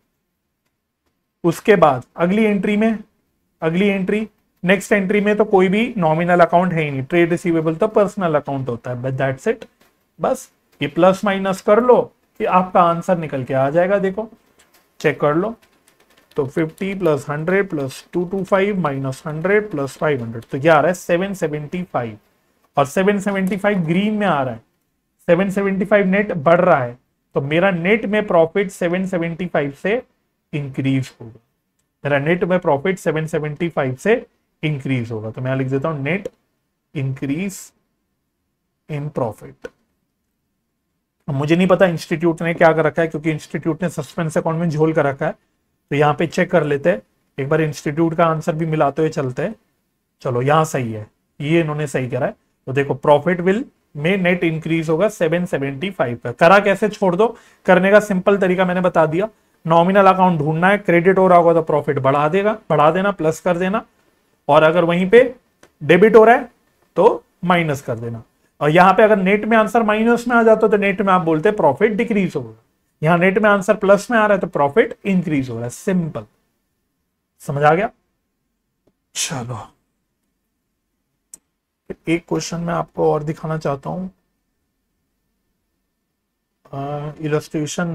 उसके बाद अगली एंट्री में, अगली एंट्री नेक्स्ट एंट्री में तो कोई भी नॉमिनल अकाउंट है ही नहीं, ट्रेड रिसीवेबल तो पर्सनल अकाउंट होता है, बट दैट्स इट। बस ये प्लस माइनस कर लो कि आपका आंसर निकल के आ जाएगा। देखो चेक कर लो, तो 50 + 100 + 225 - 100 + 500, तो ये आ रहा है 775, और 775 ग्रीन में आ रहा है, 775 नेट बढ़ रहा है, तो मेरा नेट में प्रॉफिट 775 से इंक्रीज होगा, मेरा नेट में प्रॉफिट 775 से इंक्रीज होगा। तो मैं लिख देता हूं नेट इंक्रीज इन प्रॉफिट। मुझे नहीं पता इंस्टीट्यूट ने क्या कर रखा है, क्योंकि इंस्टीट्यूट ने सस्पेंस अकाउंट में झोल कर रखा है, तो यहाँ पे चेक कर लेते हैं एक बार, इंस्टीट्यूट का आंसर भी मिलाते हुए चलते हैं। चलो यहाँ सही है, ये इन्होंने सही करा है। तो देखो प्रॉफिट विल में नेट इंक्रीज होगा 775 का। करा कैसे, छोड़ दो, करने का सिंपल तरीका मैंने बता दिया। नॉमिनल अकाउंट ढूंढना है, क्रेडिट हो रहा होगा तो प्रॉफिट बढ़ा देना, प्लस कर देना, और अगर वहीं पे डेबिट हो रहा है तो माइनस कर देना। और यहां पे अगर नेट में आंसर माइनस में आ जाता तो नेट में आप बोलते प्रॉफिट डिक्रीज होगा, यहां नेट में आंसर प्लस में आ रहा है तो प्रॉफिट इंक्रीज हो रहा है। सिंपल, समझ आ गया? चलो एक क्वेश्चन मैं आपको और दिखाना चाहता हूं, इलस्ट्रेशन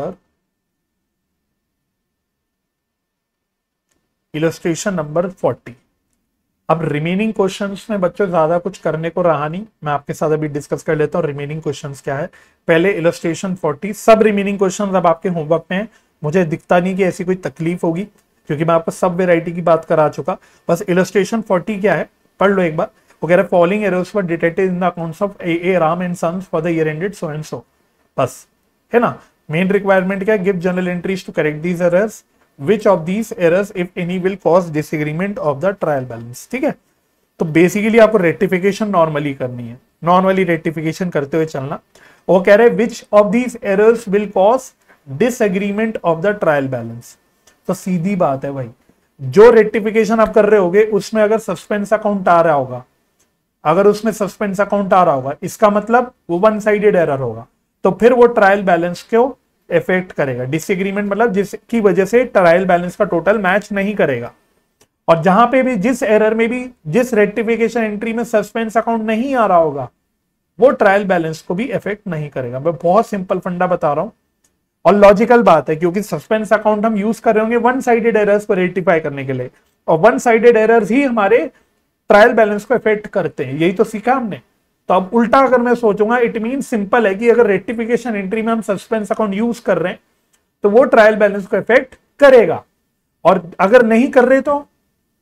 नंबर 40। अब रिमेनिंग क्वेश्चंस में बच्चों ज्यादा कुछ करने को रहा नहीं, मैं आपके साथ अभी डिस्कस कर लेता हूं रिमेनिंग क्वेश्चंस क्या है। पहले इलस्ट्रेशन 40, सब रिमेनिंग क्वेश्चंस अब आपके होमवर्क में है, मुझे दिखता नहीं कि ऐसी कोई तकलीफ होगी, क्योंकि मैं आपको सब वेराइटी की बात करा चुका। बस इलस्ट्रेशन 40 क्या है पढ़ लो एक बार। वो कह रहा है following errors were detected in the accounts of A Ram and sons for the year ended so and so. बस है ना, मेन रिक्वायरमेंट क्या है, give general entries to correct these errors, which of these errors if any will cause disagreement of the trial balance। ठीक है, तो basically आपको rectification normally करनी है, नॉर्मली रेक्टिफिकेशन करते हुए चलना। वो कह रहे हैं which of these errors will cause disagreement of the trial balance। तो सीधी बात है भाई, जो रेक्टिफिकेशन आप कर रहे होगे उसमें अगर सस्पेंस अकाउंट आ रहा होगा, अगर उसमें सस्पेंस अकाउंट आ रहा होगा, इसका मतलब वो वन साइडेड एरर होगा, तो फिर वो ट्रायल बैलेंस को इफेक्ट करेगा। डिसएग्रीमेंट मतलब जिसकी वजह से ट्रायल बैलेंस का टोटल मैच नहीं करेगा। और जहां पे भी, जिस एरर में भी, जिस रेक्टिफिकेशन एंट्री में सस्पेंस अकाउंट नहीं आ रहा होगा, वो ट्रायल बैलेंस को भी इफेक्ट नहीं करेगा। मैं बहुत सिंपल फंडा बता रहा हूं और लॉजिकल बात है, क्योंकि सस्पेंस अकाउंट हम यूज कर रहे होंगे वन साइडेड एरर्स को रेक्टिफाई करने के लिए, और वन साइडेड एरर्स ही हमारे ट्रायल बैलेंस को इफेक्ट करते हैं, यही तो सीखा हमने। तो अब उल्टा अगर मैं सोचूंगा, इट मीन सिंपल है कि अगर रेक्टिफिकेशन एंट्री में हम सस्पेंस अकाउंट यूज कर रहे हैं तो वो ट्रायल बैलेंस को इफेक्ट करेगा, और अगर नहीं कर रहे तो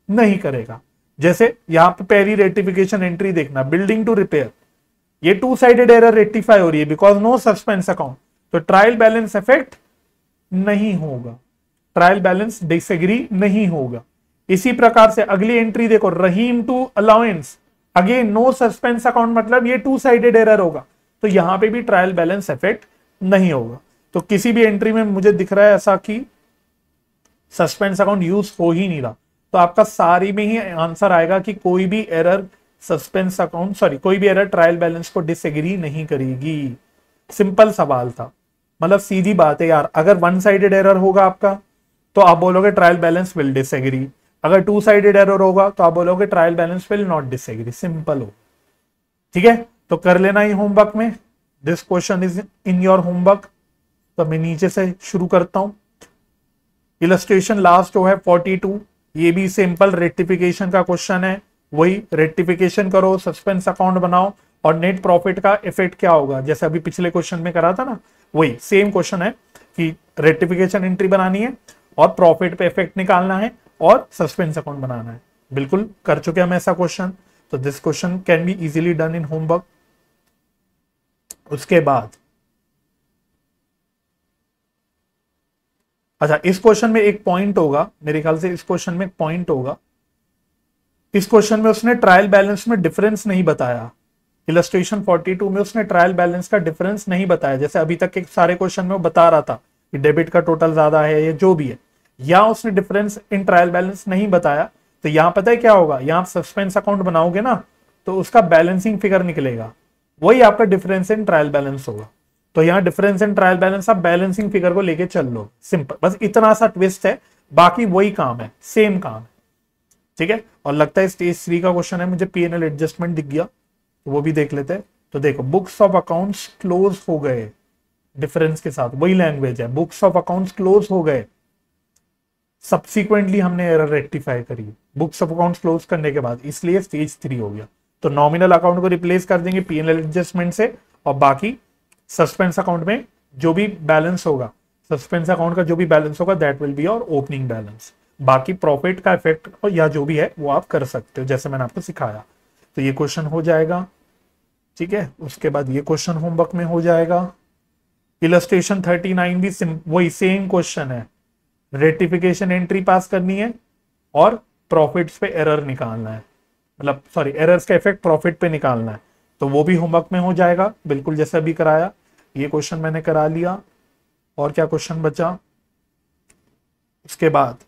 नहीं करेगा। जैसे यहां पे पहली रेक्टिफिकेशन एंट्री देखना, बिल्डिंग टू रिपेयर, ये टू साइडेड एरर रेक्टिफाई हो रही है बिकॉज नो सस्पेंस अकाउंट, तो ट्रायल बैलेंस इफेक्ट नहीं होगा, ट्रायल बैलेंस डिसएग्री नहीं होगा। इसी प्रकार से अगली एंट्री देखो, Rahim to allowance, again no suspense account, मतलब ये टू साइडेड एरर होगा, तो यहां पे भी ट्रायल बैलेंस इफेक्ट नहीं होगा। तो किसी भी एंट्री में मुझे दिख रहा है ऐसा कि सस्पेंस अकाउंट यूज हो ही नहीं रहा, तो आपका सारी में ही आंसर आएगा कि कोई भी एरर सस्पेंस अकाउंट कोई भी एरर ट्रायल बैलेंस को डिसएग्री नहीं करेगी। सिंपल सवाल था, मतलब सीधी बात है यार। अगर वन साइडेड एरर होगा आपका तो आप बोलोगे ट्रायल बैलेंस विल डिसएग्री, अगर टू साइडेड एरर होगा तो आप बोलोगे trial balance will not disagree. Simple हो, ठीक है। तो कर लेना ही होमवर्क में, this question is in your homework. तो मैं नीचे से शुरू करता हूं। इलस्ट्रेशन लास्ट जो है 42, ये भी सिंपल रेक्टिफिकेशन का क्वेश्चन है। वही रेक्टिफिकेशन करो, सस्पेंस अकाउंट बनाओ और नेट प्रॉफिट का इफेक्ट क्या होगा, जैसे अभी पिछले क्वेश्चन में करा था ना, वही सेम क्वेश्चन है कि रेक्टिफिकेशन एंट्री बनानी है और प्रॉफिट पे इफेक्ट निकालना है और सस्पेंस अकाउंट बनाना है। बिल्कुल कर चुके हम ऐसा क्वेश्चन, तो this question can be easily done in homework. उसके बाद अच्छा, इस क्वेश्चन में एक पॉइंट होगा, मेरे ख्याल से इस क्वेश्चन में एक पॉइंट होगा। इस क्वेश्चन में उसने ट्रायल बैलेंस में डिफरेंस नहीं बताया। इलस्ट्रेशन 42 में उसने ट्रायल बैलेंस का डिफरेंस नहीं बताया, जैसे अभी तक के सारे क्वेश्चन में वो बता रहा था कि डेबिट का टोटल ज्यादा है या जो भी है, या उसने डिफरेंस इन ट्रायल बैलेंस नहीं बताया। तो यहां पता है क्या होगा, यहां सस्पेंस अकाउंट बनाओगे ना तो उसका बैलेंसिंग फिगर निकलेगा, वही आपका डिफरेंस इन ट्रायल बैलेंस होगा। तो यहाँ डिफरेंस इन ट्रायल बैलेंस आप बैलेंसिंग फिगर को लेके चल लो, सिंपल, बस इतना सा ट्विस्ट है, बाकी वही काम है, सेम काम है, ठीक है। और लगता है स्टेज 3 का क्वेश्चन है, मुझे P&L एडजस्टमेंट दिख गया, तो वो भी देख लेते हैं। तो देखो, बुक्स ऑफ अकाउंट्स क्लोज हो गए, डिफरेंस के साथ वही लैंग्वेज है, बुक्स ऑफ अकाउंट्स क्लोज हो गए, सब्सिक्वेंटली हमने एरर रेक्टिफाई करी बुक्स ऑफ अकाउंट्स क्लोज करने के बाद, इसलिए स्टेज 3 हो गया। तो नॉमिनल अकाउंट को रिप्लेस कर देंगे P&L एडजस्टमेंट से, और बाकी सस्पेंस अकाउंट में जो भी बैलेंस होगा, सस्पेंस अकाउंट का जो भी बैलेंस होगा दैट विल बी और ओपनिंग बैलेंस। बाकी प्रॉफिट का इफेक्ट या जो भी है वो आप कर सकते हो, जैसे मैंने आपको सिखाया। तो ये क्वेश्चन हो जाएगा, ठीक है। उसके बाद ये क्वेश्चन होमवर्क में हो जाएगा। इलस्ट्रेशन 39 भी वही सेम क्वेश्चन है, रेक्टिफिकेशन एंट्री पास करनी है और प्रॉफिट्स पे एरर निकालना है, मतलब सॉरी एरर्स का इफेक्ट प्रॉफिट पे निकालना है। तो वो भी होमवर्क में हो जाएगा, बिल्कुल जैसा भी कराया। ये क्वेश्चन मैंने करा लिया। और क्या क्वेश्चन बचा उसके बाद,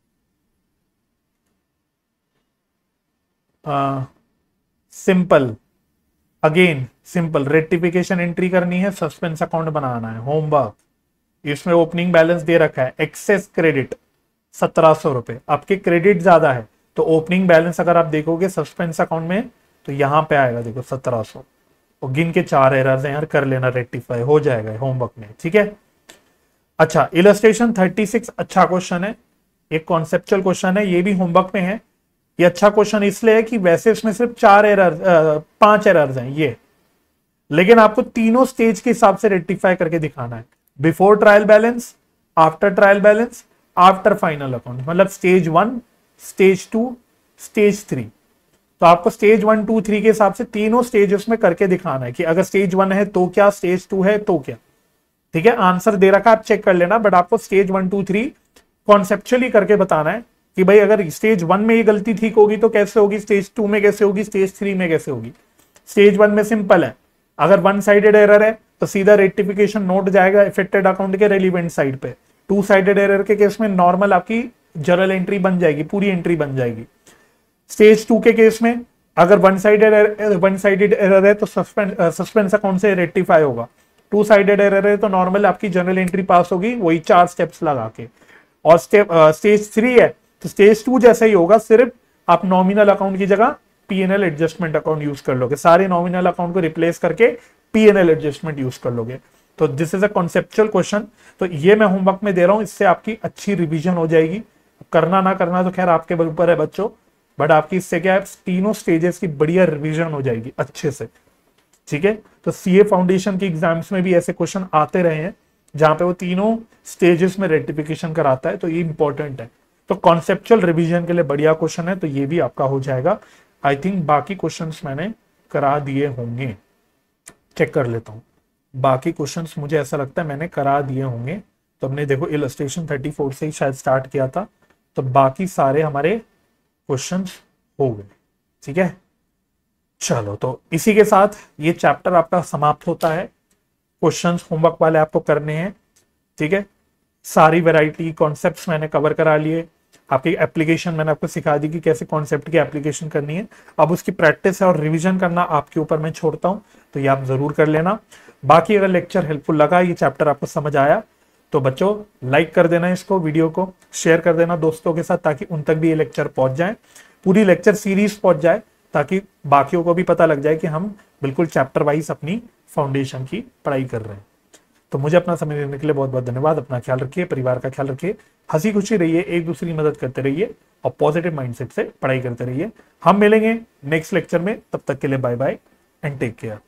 simple, again simple rectification entry करनी है, सस्पेंस अकाउंट बनाना है, होमवर्क। इसमें ओपनिंग बैलेंस दे रखा है, एक्सेस क्रेडिट 1700 रुपए, आपके क्रेडिट ज्यादा है, तो ओपनिंग बैलेंस अगर आप देखोगे सस्पेंस अकाउंट में तो यहां पे आएगा, देखो 1700, और गिन के 4 एरर्स हैं यार, कर लेना, रेक्टिफाई हो जाएगा होमवर्क में, ठीक है। अच्छा, इलस्ट्रेशन 36 अच्छा क्वेश्चन है, एक कॉन्सेप्चुअल क्वेश्चन है, ये भी होमवर्क में है। ये अच्छा क्वेश्चन इसलिए है कि वैसे इसमें सिर्फ 5 एरर्स हैं ये, लेकिन आपको तीनों स्टेज के हिसाब से रेक्टिफाई करके दिखाना है, before trial balance, after trial balance, after final account, मतलब स्टेज 1, स्टेज 2, स्टेज 3। तो आपको स्टेज 1, 2, 3 के हिसाब से तीनों स्टेज उसमें करके दिखाना है कि अगर स्टेज 1 है तो क्या, स्टेज 2 है तो क्या, ठीक है। आंसर दे रखा आप चेक कर लेना, बट आपको स्टेज 1, 2, 3 कॉन्सेप्चुअली करके बताना है कि भाई अगर स्टेज 1 में ये गलती ठीक होगी तो कैसे होगी, स्टेज 2 में कैसे होगी, स्टेज 3 में कैसे होगी। स्टेज 1 में सिंपल है, अगर वन साइडेड एरर है तो सीधा रेक्टिफिकेशन नोट जाएगा इफेक्टेड अकाउंट के रेलिवेंट साइड पे। टू साइडेड एरर के केस में नॉर्मल आपकी जर्नल एंट्री बन जाएगी, पूरी एंट्री बन जाएगी। स्टेज 2 के केस में अगर वन साइडेड एरर है तो सस्पेंस अकाउंट से रेक्टिफाई होगा, टू साइडेड एरर है तो नॉर्मल आपकी जर्नल एंट्री पास होगी, वही 4 स्टेप्स लगा के। और स्टेज 3 है तो स्टेज 2 जैसा ही होगा, सिर्फ आप नॉमिनल अकाउंट की जगह P&L एडजस्टमेंट अकाउंट यूज कर लोगे, सारे नॉमिनल अकाउंट को रिप्लेस करके P&L एडजस्टमेंट यूज कर लोगे। तो this is a conceptual question, तो ये मैं होमवर्क में दे रहा हूं, इससे आपकी अच्छी रिवीजन हो जाएगी। करना ना करना तो खैर आपके ऊपर है बच्चों, बट आपकी इससे क्या है, तीनों स्टेजेस की बढ़िया रिवीजन हो जाएगी अच्छे से, ठीक है। तो CA फाउंडेशन के एग्जाम्स में भी ऐसे क्वेश्चन आते रहे हैं जहां पे वो तीनों स्टेजेस में रेक्टिफिकेशन कराता है, तो ये इंपॉर्टेंट है। तो कॉन्सेप्चुअल रिवीजन के लिए बढ़िया क्वेश्चन है, तो ये भी आपका हो जाएगा। आई थिंक बाकी क्वेश्चंस मैंने करा दिए होंगे, चेक कर लेता हूँ। बाकी क्वेश्चंस मुझे ऐसा लगता है मैंने करा दिए होंगे। तो हमने देखो इलस्ट्रेशन 34 से ही शायद स्टार्ट किया था, तो बाकी सारे हमारे क्वेश्चंस हो गए। ठीक है, चलो तो इसी के साथ ये चैप्टर आपका समाप्त होता है। क्वेश्चंस होमवर्क वाले आपको करने हैं। ठीक है, सारी वैरायटी कॉन्सेप्ट्स मैंने कवर करा लिए। आपकी एप्लीकेशन मैंने आपको सिखा दी कि कैसे कॉन्सेप्ट की एप्लीकेशन करनी है। अब उसकी प्रैक्टिस है और रिवीजन करना आपके ऊपर मैं छोड़ता हूं, तो ये आप जरूर कर लेना। बाकी अगर लेक्चर हेल्पफुल लगा, ये चैप्टर आपको समझ आया, तो बच्चों लाइक कर देना, इसको वीडियो को शेयर कर देना दोस्तों के साथ, ताकि उन तक भी ये लेक्चर पहुंच जाए, पूरी लेक्चर सीरीज पहुंच जाए, ताकि बाकियों को भी पता लग जाए कि हम बिल्कुल चैप्टर वाइज अपनी फाउंडेशन की पढ़ाई कर रहे हैं। तो मुझे अपना समय देने के लिए बहुत बहुत धन्यवाद। अपना ख्याल रखिए, परिवार का ख्याल रखिए, हंसी खुशी रहिए, एक दूसरे की मदद करते रहिए और पॉजिटिव माइंडसेट से पढ़ाई करते रहिए। हम मिलेंगे नेक्स्ट लेक्चर में, तब तक के लिए bye bye and take care.